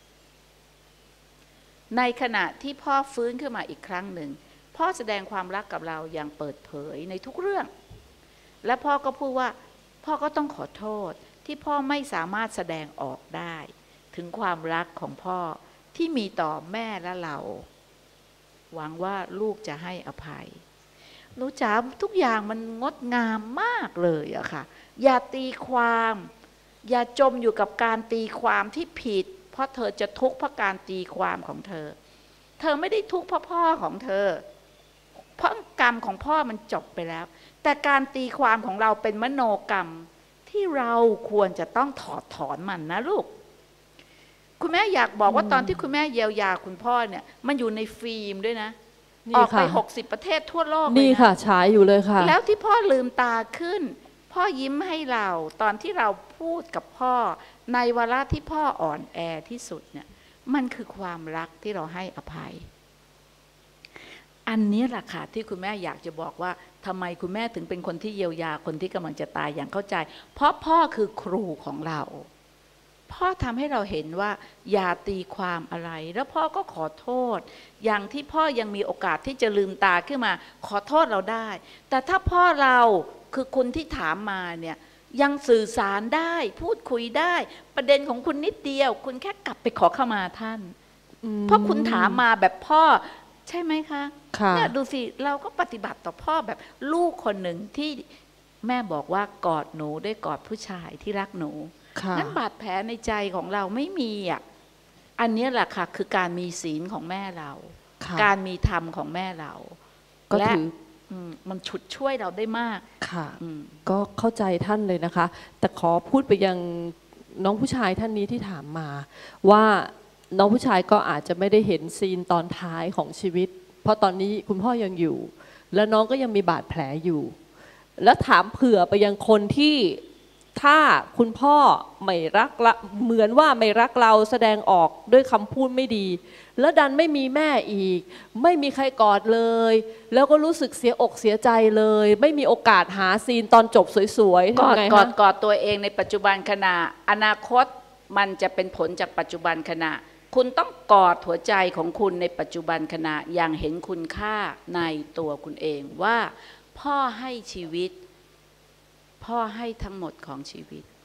ในขณะที่พ่อฟื้นขึ้นมาอีกครั้งหนึ่งพ่อแสดงความรักกับเราอย่างเปิดเผยในทุกเรื่องและพ่อก็พูดว่าพ่อก็ต้องขอโทษที่พ่อไม่สามารถแสดงออกได้ถึงความรักของพ่อที่มีต่อแม่และเราหวังว่าลูกจะให้อภัยรู้จักทุกอย่างมันงดงามมากเลยอะค่ะอย่าตีความอย่าจมอยู่กับการตีความที่ผิดเพราะเธอจะทุกข์เพราะการตีความของเธอเธอไม่ได้ทุกข์เพราะพ่อของเธอเพราะกรรมของพ่อมันจบไปแล้วแต่การตีความของเราเป็นมโนกรรมที่เราควรจะต้องถอดถอนมันนะลูกคุณแม่อยากบอกว่าตอนที่คุณแม่เยียวยาคุณพ่อเนี่ยมันอยู่ในฟิล์มด้วยนะออกไปหกสิบประเทศทั่วโลกเลยนะนี่ค่ะฉายอยู่เลยค่ะแล้วที่พ่อลืมตาขึ้นพ่อยิ้มให้เราตอนที่เราพูดกับพ่อในวาระที่พ่ออ่อนแอที่สุดเนี่ยมันคือความรักที่เราให้อภัยอันนี้แหละค่ะที่คุณแม่อยากจะบอกว่าทำไมคุณแม่ถึงเป็นคนที่เยียวยาคนที่กำลังจะตายอย่างเข้าใจเพราะพ่อคือครูของเราพ่อทำให้เราเห็นว่าอย่าตีความอะไรแล้วพ่อก็ขอโทษอย่างที่พ่อยังมีโอกาสที่จะลืมตาขึ้นมาขอโทษเราได้แต่ถ้าพ่อเราคือคุณที่ถามมาเนี่ยยังสื่อสารได้พูดคุยได้ประเด็นของคุณนิดเดียวคุณแค่กลับไปขอเข้ามาท่านเพราะคุณถามมาแบบพ่อใช่ไหมคะเนี่ยดูสิเราก็ปฏิบัติต่อพ่อแบบลูกคนหนึ่งที่แม่บอกว่ากอดหนูได้กอดผู้ชายที่รักหนูนั้นบาดแผลในใจของเราไม่มีอ่ะอันนี้แหละค่ะคือการมีศีลของแม่เราการมีธรรมของแม่เราและมันฉุดช่วยเราได้มากค่ะก็เข้าใจท่านเลยนะคะแต่ขอพูดไปยังน้องผู้ชายท่านนี้ที่ถามมาว่าน้องผู้ชายก็อาจจะไม่ได้เห็นซีนตอนท้ายของชีวิตเพราะตอนนี้คุณพ่อยังอยู่และน้องก็ยังมีบาดแผลอยู่แล้วถามเผื่อไปยังคนที่ถ้าคุณพ่อไม่รักละเหมือนว่าไม่รักเราแสดงออกด้วยคำพูดไม่ดีแล้วดันไม่มีแม่อีกไม่มีใครกอดเลยแล้วก็รู้สึกเสียอกเสียใจเลยไม่มีโอกาสหาซีนตอนจบสวยๆกอดทำไงกอดฮะกอดตัวเองในปัจจุบันขณะอนาคตมันจะเป็นผลจากปัจจุบันขณะคุณต้องกอดหัวใจของคุณในปัจจุบันขณะอย่างเห็นคุณค่าในตัวคุณเองว่าพ่อให้ชีวิตพ่อให้ทั้งหมดของชีวิต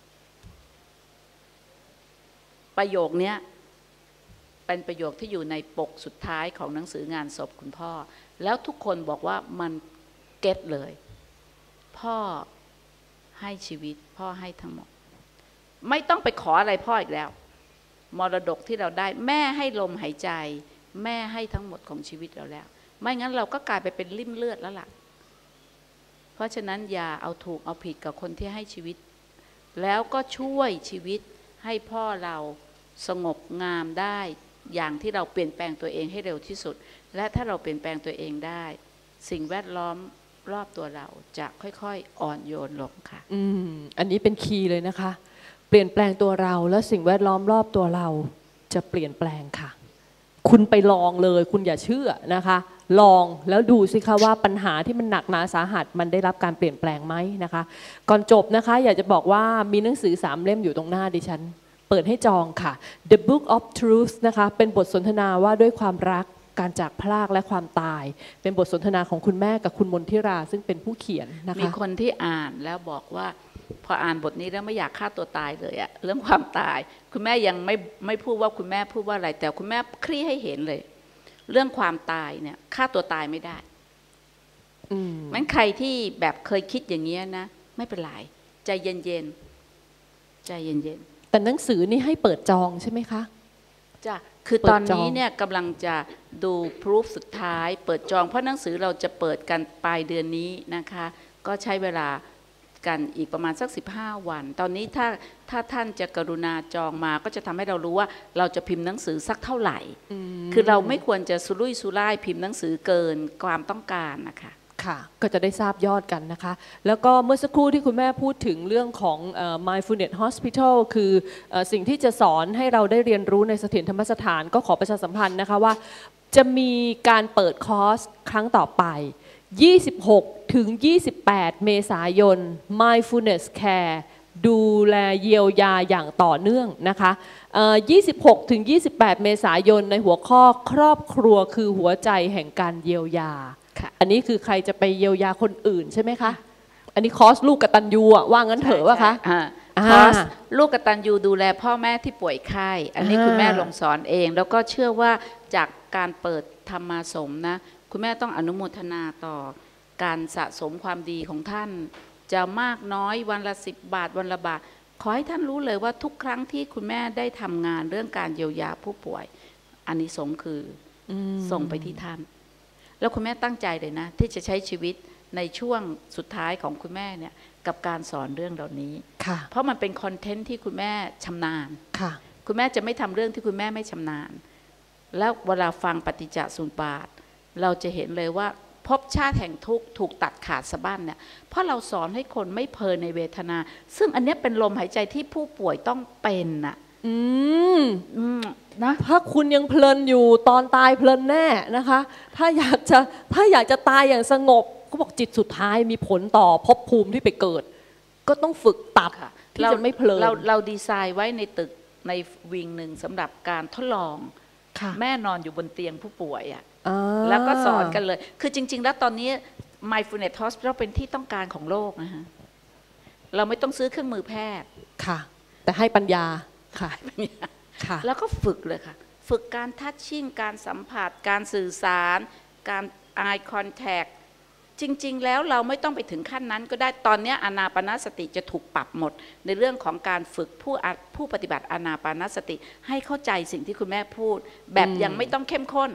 ประโยคนี้เป็นประโยคที่อยู่ในปกสุดท้ายของหนังสืองานศพคุณพ่อแล้วทุกคนบอกว่ามันเก็ตเลยพ่อให้ชีวิตพ่อให้ทั้งหมดไม่ต้องไปขออะไรพ่ออีกแล้วมรดกที่เราได้แม่ให้ลมหายใจแม่ให้ทั้งหมดของชีวิตเราแล้วไม่งั้นเราก็กลายไปเป็นลิ่มเลือดแล้วล่ะเพราะฉะนั้นอย่าเอาถูกเอาผิดกับคนที่ให้ชีวิตแล้วก็ช่วยชีวิตให้พ่อเราสงบงามได้อย่างที่เราเปลี่ยนแปลงตัวเองให้เร็วที่สุดและถ้าเราเปลี่ยนแปลงตัวเองได้สิ่งแวดล้อมรอบตัวเราจะค่อยๆอ่อนโยนลงค่ะอืมอันนี้เป็นคีย์เลยนะคะเปลี่ยนแปลงตัวเราและสิ่งแวดล้อมรอบตัวเราจะเปลี่ยนแปลงค่ะคุณไปลองเลยคุณอย่าเชื่อนะคะลองแล้วดูสิคะว่าปัญหาที่มันหนักหนาสาหัสมันได้รับการเปลี่ยนแปลงไหมนะคะก่อนจบนะคะอยากจะบอกว่ามีหนังสือสามเล่มอยู่ตรงหน้าดิฉันเปิดให้จองค่ะ The Book of Truth นะคะเป็นบทสนทนาว่าด้วยความรักการจากพรากและความตายเป็นบทสนทนาของคุณแม่กับคุณมนทิราซึ่งเป็นผู้เขียนนะคะมีคนที่อ่านแล้วบอกว่าพออ่านบทนี้แล้วไม่อยากฆ่าตัวตายเลยอะเรื่องความตายคุณแม่ยังไม่ไม่พูดว่าคุณแม่พูดว่าอะไรแต่คุณแม่คลี่ให้เห็นเลยเรื่องความตายเนี่ยฆ่าตัวตายไม่ได้มันใครที่แบบเคยคิดอย่างเงี้ยนะไม่เป็นไรใจเย็นๆใจเย็นๆแต่หนังสือนี่ให้เปิดจองใช่ไหมคะจ้ะคือตอนนี้เนี่ยกำลังจะดูพรูฟสุดท้ายเปิดจองเพราะหนังสือเราจะเปิดกันปลายเดือนนี้นะคะก็ใช้เวลากันอีกประมาณสักสิบห้าวันตอนนี้ถ้าถ้าท่านจะกรุณาจองมาก็จะทำให้เรารู้ว่าเราจะพิมพ์หนังสือสักเท่าไหร่คือเราไม่ควรจะสุรุ่ยสุร่ายพิมพ์หนังสือเกินความต้องการนะคะค่ะก็จะได้ทราบยอดกันนะคะแล้วก็เมื่อสักครู่ที่คุณแม่พูดถึงเรื่องของ Mindfulness Hospital คือสิ่งที่จะสอนให้เราได้เรียนรู้ในเสถียรธรรมสถานก็ขอประชาสัมพันธ์นะคะว่าจะมีการเปิดคอร์สครั้งต่อไปยี่สิบหกถึงยี่สิบแปดเมษายน Mindfulness Care ดูแลเยียวยาอย่างต่อเนื่องนะคะยี่สิบหกถึงยี่สิบแปดเมษายนในหัวข้อครอบครัวคือหัวใจแห่งการเยียวยาอันนี้คือใครจะไปเยียวยาคนอื่นใช่ไหมคะอันนี้คอร์สลูกกตัญญูว่างั้นเถอะว่าคะคอร์สลูกกตัญญูดูแลพ่อแม่ที่ป่วยไข้อันนี้คุณแม่ลงสอนเองแล้วก็เชื่อว่าจากการเปิดธรรมาสมนะคุณแม่ต้องอนุโมทนาต่อการสะสมความดีของท่านจะมากน้อยวันละสิบบาทวันละบาทขอให้ท่านรู้เลยว่าทุกครั้งที่คุณแม่ได้ทำงานเรื่องการเยียวยาผู้ป่วยอานิสงส์คือส่งไปที่ท่านแล้วคุณแม่ตั้งใจเลยนะที่จะใช้ชีวิตในช่วงสุดท้ายของคุณแม่เนี่ยกับการสอนเรื่องเหล่านี้เพราะมันเป็นคอนเทนต์ที่คุณแม่ชำนาญคุณแม่จะไม่ทำเรื่องที่คุณแม่ไม่ชำนาญแล้วเวลาฟังปฏิจจสมุปบาทเราจะเห็นเลยว่าภพชาติแห่งทุกข์ถูกตัดขาดสะบั้นเนี่ยเพราะเราสอนให้คนไม่เพลินในเวทนาซึ่งอันนี้เป็นลมหายใจที่ผู้ป่วยต้องเป็นน่ะอืมนะถ้าคุณยังเพลินอยู่ตอนตายเพลินแน่นะคะถ้าอยากจะถ้าอยากจะตายอย่างสงบก็บอกจิตสุดท้ายมีผลต่อภพภูมิที่ไปเกิดก็ต้องฝึกตัดที่จะไม่เพลินเราเราดีไซน์ไว้ในตึกในวิงหนึ่งสำหรับการทดลองแม่นอนอยู่บนเตียงผู้ป่วยอ่ะแล้วก็สอนกันเลยคือจริงๆแล้วตอนนี้ Mindfulness Hospital เป็นที่ต้องการของโลกนะฮะเราไม่ต้องซื้อเครื่องมือแพทย์ค่ะแต่ให้ปัญญาค่ะแล้วก็ฝึกเลยค่ะฝึกการทัชชิ่งการสัมผัสการสื่อสารการ eye contact จริงๆแล้วเราไม่ต้องไปถึงขั้นนั้นก็ได้ตอนนี้อานาปานสติจะถูกปรับหมดในเรื่องของการฝึกผู้ผู้ปฏิบัติอานาปานสติให้เข้าใจสิ่งที่คุณแม่พูดแบบยังไม่ต้องเข้มข้น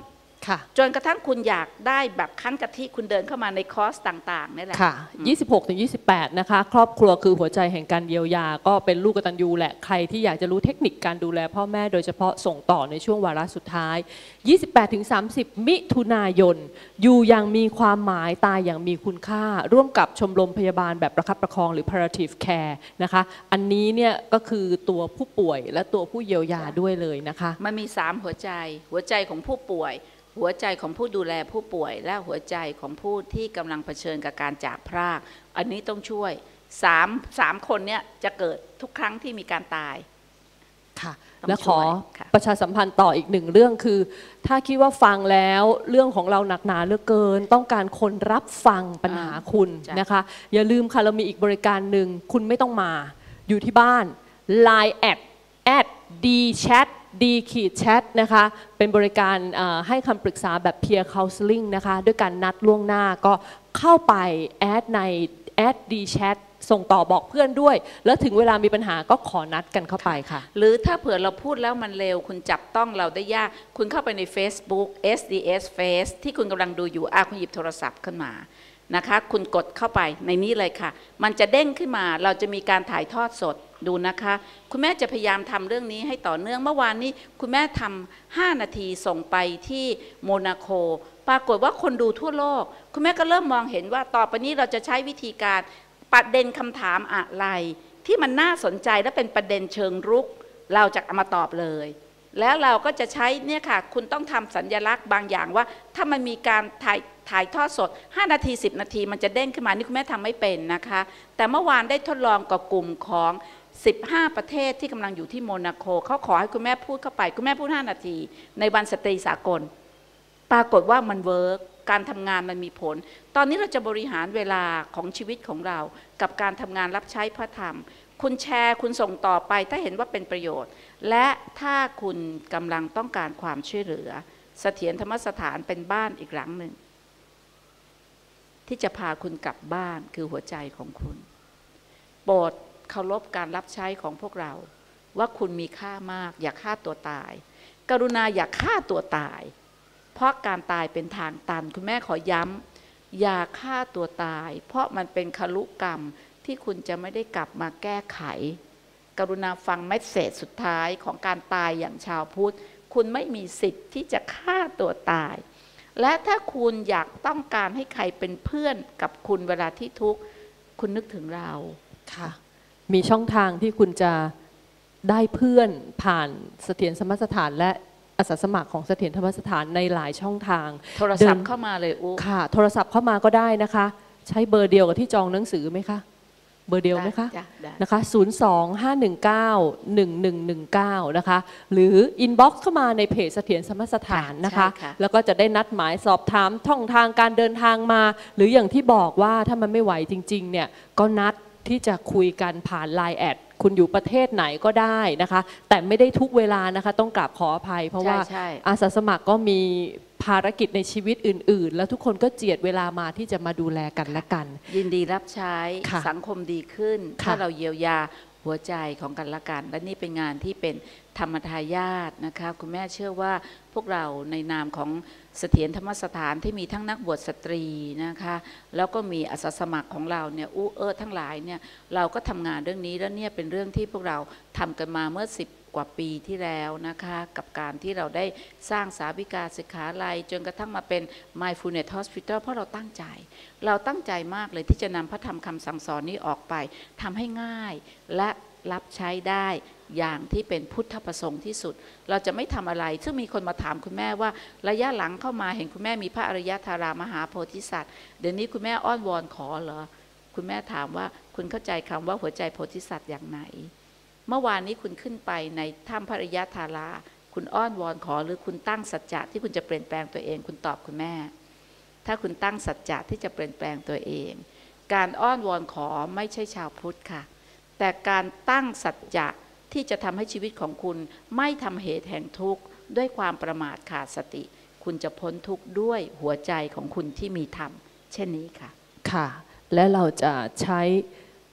จนกระทั่งคุณอยากได้แบบคั้นกะทิคุณเดินเข้ามาในคอร์สต่างๆนี่แหละค่ะ ยี่สิบหกถึงยี่สิบแปด นะคะครอบครัวคือหัวใจแห่งการเยียวยาก็เป็นลูกกตัญญูแหละใครที่อยากจะรู้เทคนิคการดูแลพ่อแม่โดยเฉพาะส่งต่อในช่วงวาระสุดท้าย ยี่สิบแปดถึงสามสิบ มิถุนายนอยู่อย่างมีความหมายตายอย่างมีคุณค่าร่วมกับชมรมพยาบาลแบบประคับประคองหรือ palliative care นะคะอันนี้เนี่ยก็คือตัวผู้ป่วยและตัวผู้เยียวยาด้วยเลยนะคะมันมีสามหัวใจหัวใจของผู้ป่วยหัวใจของผู้ดูแลผู้ป่วยและหัวใจของผู้ที่กำลังเผชิญกับการจากพรากอันนี้ต้องช่วยสามสามคนเนี่ยจะเกิดทุกครั้งที่มีการตายค่ะและขอประชาสัมพันธ์ต่ออีกหนึ่งเรื่องคือถ้าคิดว่าฟังแล้วเรื่องของเราหนักหนาเหลือเกินต้องการคนรับฟังปัญหาคุณนะคะอย่าลืมค่ะเรามีอีกบริการหนึ่งคุณไม่ต้องมาอยู่ที่บ้าน ไลน์ แอด แอด ดี แชท ดี แชท นะคะเป็นบริการให้คำปรึกษาแบบ peer counseling นะคะด้วยการนัดล่วงหน้าก็เข้าไปแอดใน แอด ดี แชท ส่งต่อบอกเพื่อนด้วยแล้วถึงเวลามีปัญหาก็ขอนัดกันเข้าไปค่ะหรือถ้าเผื่อเราพูดแล้วมันเร็วคุณจับต้องเราได้ยากคุณเข้าไปใน Facebook เอส ดี เอส Face ที่คุณกำลังดูอยู่อ่ะคุณหยิบโทรศัพท์ขึ้นมานะคะคุณกดเข้าไปในนี้เลยค่ะมันจะเด้งขึ้นมาเราจะมีการถ่ายทอดสดดูนะคะคุณแม่จะพยายามทำเรื่องนี้ให้ต่อเนื่องเมื่อวานนี้คุณแม่ทำห้านาทีส่งไปที่โมนาโกปรากฏว่าคนดูทั่วโลกคุณแม่ก็เริ่มมองเห็นว่าต่อไปนี้เราจะใช้วิธีการประเด็นคำถามอะไรที่มันน่าสนใจและเป็นประเด็นเชิงรุกเราจะเอามาตอบเลยแล้วเราก็จะใช้เนี่ยค่ะคุณต้องทำสัญลักษณ์บางอย่างว่าถ้ามันมีการถ่ายถ่ายทอดสดห้านาทีสิบนาทีมันจะเด้งขึ้นมานี่คุณแม่ทำไม่เป็นนะคะแต่เมื่อวานได้ทดลองกับกลุ่มของสิบห้าประเทศที่กำลังอยู่ที่โมนาโกเขาขอให้คุณแม่พูดเข้าไปคุณแม่พูดห้านาทีในวันสตรีสากลปรากฏว่ามันเวิร์กการทำงานมันมีผลตอนนี้เราจะบริหารเวลาของชีวิตของเรากับการทำงานรับใช้พระธรรมคุณแชร์คุณส่งต่อไปถ้าเห็นว่าเป็นประโยชน์และถ้าคุณกำลังต้องการความช่วยเหลือเสถียรธรรมสถานเป็นบ้านอีกหลังหนึ่งที่จะพาคุณกลับบ้านคือหัวใจของคุณโปรดเคารพการรับใช้ของพวกเราว่าคุณมีค่ามากอย่าฆ่าตัวตายกรุณาอย่าฆ่าตัวตายเพราะการตายเป็นทางตันคุณแม่ขอย้ำอย่าฆ่าตัวตายเพราะมันเป็นคลุกรรมที่คุณจะไม่ได้กลับมาแก้ไขกรุณาฟังเมสเสจสุดท้ายของการตายอย่างชาวพุทธคุณไม่มีสิทธิ์ที่จะฆ่าตัวตายและถ้าคุณอยากต้องการให้ใครเป็นเพื่อนกับคุณเวลาที่ทุกข์คุณนึกถึงเราค่ะมีช่องทางที่คุณจะได้เพื่อนผ่านเสถียรธรรมสถานและอาสาสมัครของเสถียรธรรมสถานในหลายช่องทางโทรศัพท์เข้ามาเลยอุ๊ค่ะโทรศัพท์เข้ามาก็ได้นะคะใช้เบอร์เดียวกับที่จองหนังสือไหมคะเบอร์เดียวไหมคะนะคะศูนย์ สอง ห้า หนึ่ง เก้า หนึ่ง หนึ่ง หนึ่ง เก้านะคะหรืออินบ็อกซ์เข้ามาในเพจเสถียรธรรมสถานนะคะแล้วก็จะได้นัดหมายสอบถามท่องทางการเดินทางมาหรืออย่างที่บอกว่าถ้ามันไม่ไหวจริงๆเนี่ยก็นัดที่จะคุยกันผ่าน ไลน์ แอดคุณอยู่ประเทศไหนก็ได้นะคะแต่ไม่ได้ทุกเวลานะคะต้องกราบขออภัยเพราะว่าอาสาสมัครก็มีภารกิจในชีวิตอื่นๆแล้วทุกคนก็เจียดเวลามาที่จะมาดูแลกันและกันยินดีรับใช้สังคมดีขึ้นถ้าเราเยียวยาหัวใจของกันและกันและนี่เป็นงานที่เป็นธรรมทายาทนะคะคุณแม่เชื่อว่าพวกเราในนามของเสถียรธรรมสถานที่มีทั้งนักบวชสตรีนะคะแล้วก็มีอาสาสมัครของเราเนี่ยอู้เออทั้งหลายเนี่ยเราก็ทำงานเรื่องนี้แล้วเนี่ยเป็นเรื่องที่พวกเราทำกันมาเมื่อสิบกว่าปีที่แล้วนะคะกับการที่เราได้สร้างสาวิกาศิกขาลัยจนกระทั่งมาเป็น Mindfulness Hospital เพราะเราตั้งใจเราตั้งใจมากเลยที่จะนำพระธรรมคำสั่งสอนนี้ออกไปทำให้ง่ายและรับใช้ได้อย่างที่เป็นพุทธประสงค์ที่สุดเราจะไม่ทำอะไรซึ่งมีคนมาถามคุณแม่ว่าระยะหลังเข้ามาเห็นคุณแม่มีพระอริยธารามหาโพธิสัตว์เดี๋ยวนี้คุณแม่อ้อนวอนขอเหรอคุณแม่ถามว่าคุณเข้าใจคำว่าหัวใจโพธิสัตว์อย่างไหนเมื่อวานนี้คุณขึ้นไปในถ้ำพระอริยธาราคุณอ้อนวอนขอหรือคุณตั้งสัจจะที่คุณจะเปลี่ยนแปลงตัวเองคุณตอบคุณแม่ถ้าคุณตั้งสัจจะที่จะเปลี่ยนแปลงตัวเองการอ้อนวอนขอไม่ใช่ชาวพุทธค่ะแต่การตั้งสัจจะที่จะทำให้ชีวิตของคุณไม่ทำเหตุแห่งทุกข์ด้วยความประมาทขาดสติคุณจะพ้นทุกข์ด้วยหัวใจของคุณที่มีธรรมเช่นนี้ค่ะค่ะและเราจะใช้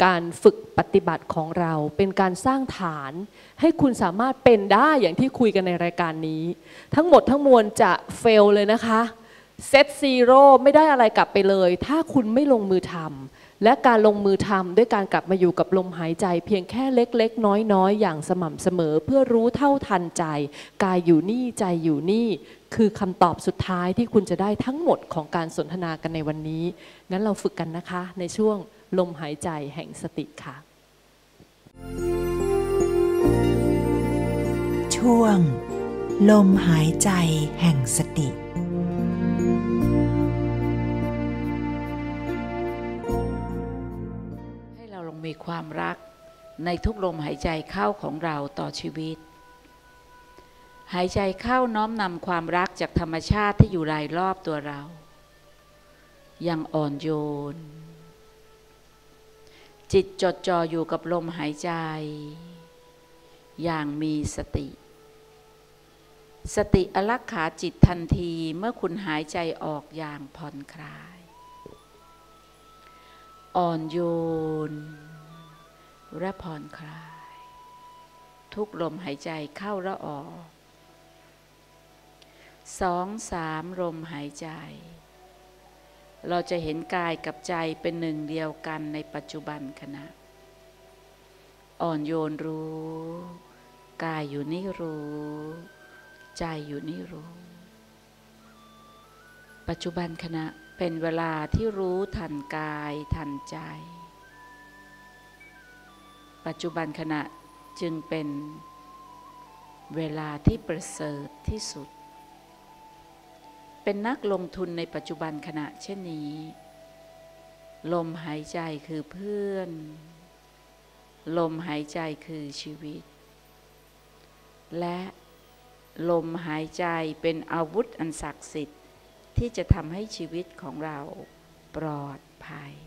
การฝึกปฏิบัติของเราเป็นการสร้างฐานให้คุณสามารถเป็นได้อย่างที่คุยกันในรายการนี้ทั้งหมดทั้งมวลจะเฟลเลยนะคะเซตซีโร่ไม่ได้อะไรกลับไปเลยถ้าคุณไม่ลงมือทำและการลงมือทำด้วยการกลับมาอยู่กับลมหายใจเพียงแค่เล็กๆน้อยๆอย่างสม่ำเสมอเพื่อรู้เท่าทันใจกายอยู่นี่ใจอยู่นี่คือคำตอบสุดท้ายที่คุณจะได้ทั้งหมดของการสนทนากันในวันนี้งั้นเราฝึกกันนะคะในช่วงลมหายใจแห่งสติค่ะช่วงลมหายใจแห่งสติให้เราลงมีความรักในทุกลมหายใจเข้าของเราต่อชีวิตหายใจเข้าน้อมนำความรักจากธรรมชาติที่อยู่รายรอบตัวเราอย่างอ่อนโยนจิตจดจ่ออยู่กับลมหายใจอย่างมีสติสติอลักขาจิตทันทีเมื่อคุณหายใจออกอย่างผ่อนคลายอ่อนโยนและผ่อนคลายทุกลมหายใจเข้าและออกสองสามลมหายใจเราจะเห็นกายกับใจเป็นหนึ่งเดียวกันในปัจจุบันขณะอ่อนโยนรู้กายอยู่นี่รู้ใจอยู่นี่รู้ปัจจุบันขณะเป็นเวลาที่รู้ทันกายทันใจปัจจุบันขณะจึงเป็นเวลาที่ประเสริฐที่สุดเป็นนักลงทุนในปัจจุบันขณะเช่นนี้ลมหายใจคือเพื่อนลมหายใจคือชีวิตและลมหายใจเป็นอาวุธอันศักดิ์สิทธิ์ที่จะทำให้ชีวิตของเราปลอดภัย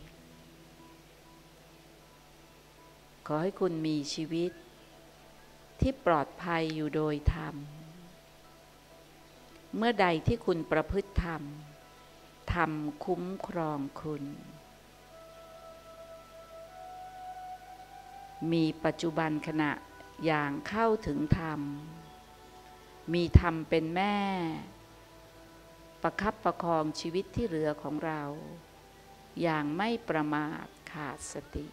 ขอให้คุณมีชีวิตที่ปลอดภัยอยู่โดยธรรมเมื่อใดที่คุณประพฤติธรรมธรรมคุ้มครองคุณมีปัจจุบันขณะอย่างเข้าถึงธรรมมีธรรมเป็นแม่ประคับประคองชีวิตที่เหลือของเราอย่างไม่ประมาทขาดสติ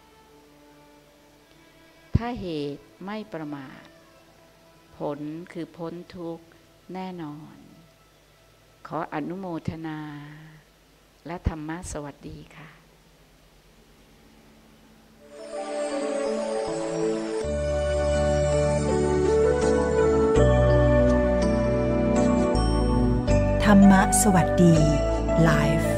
ถ้าเหตุไม่ประมาทผลคือพ้นทุกข์แน่นอนขออนุโมทนาและธรรมะสวัสดีค่ะธรรมะสวัสดีไลฟ์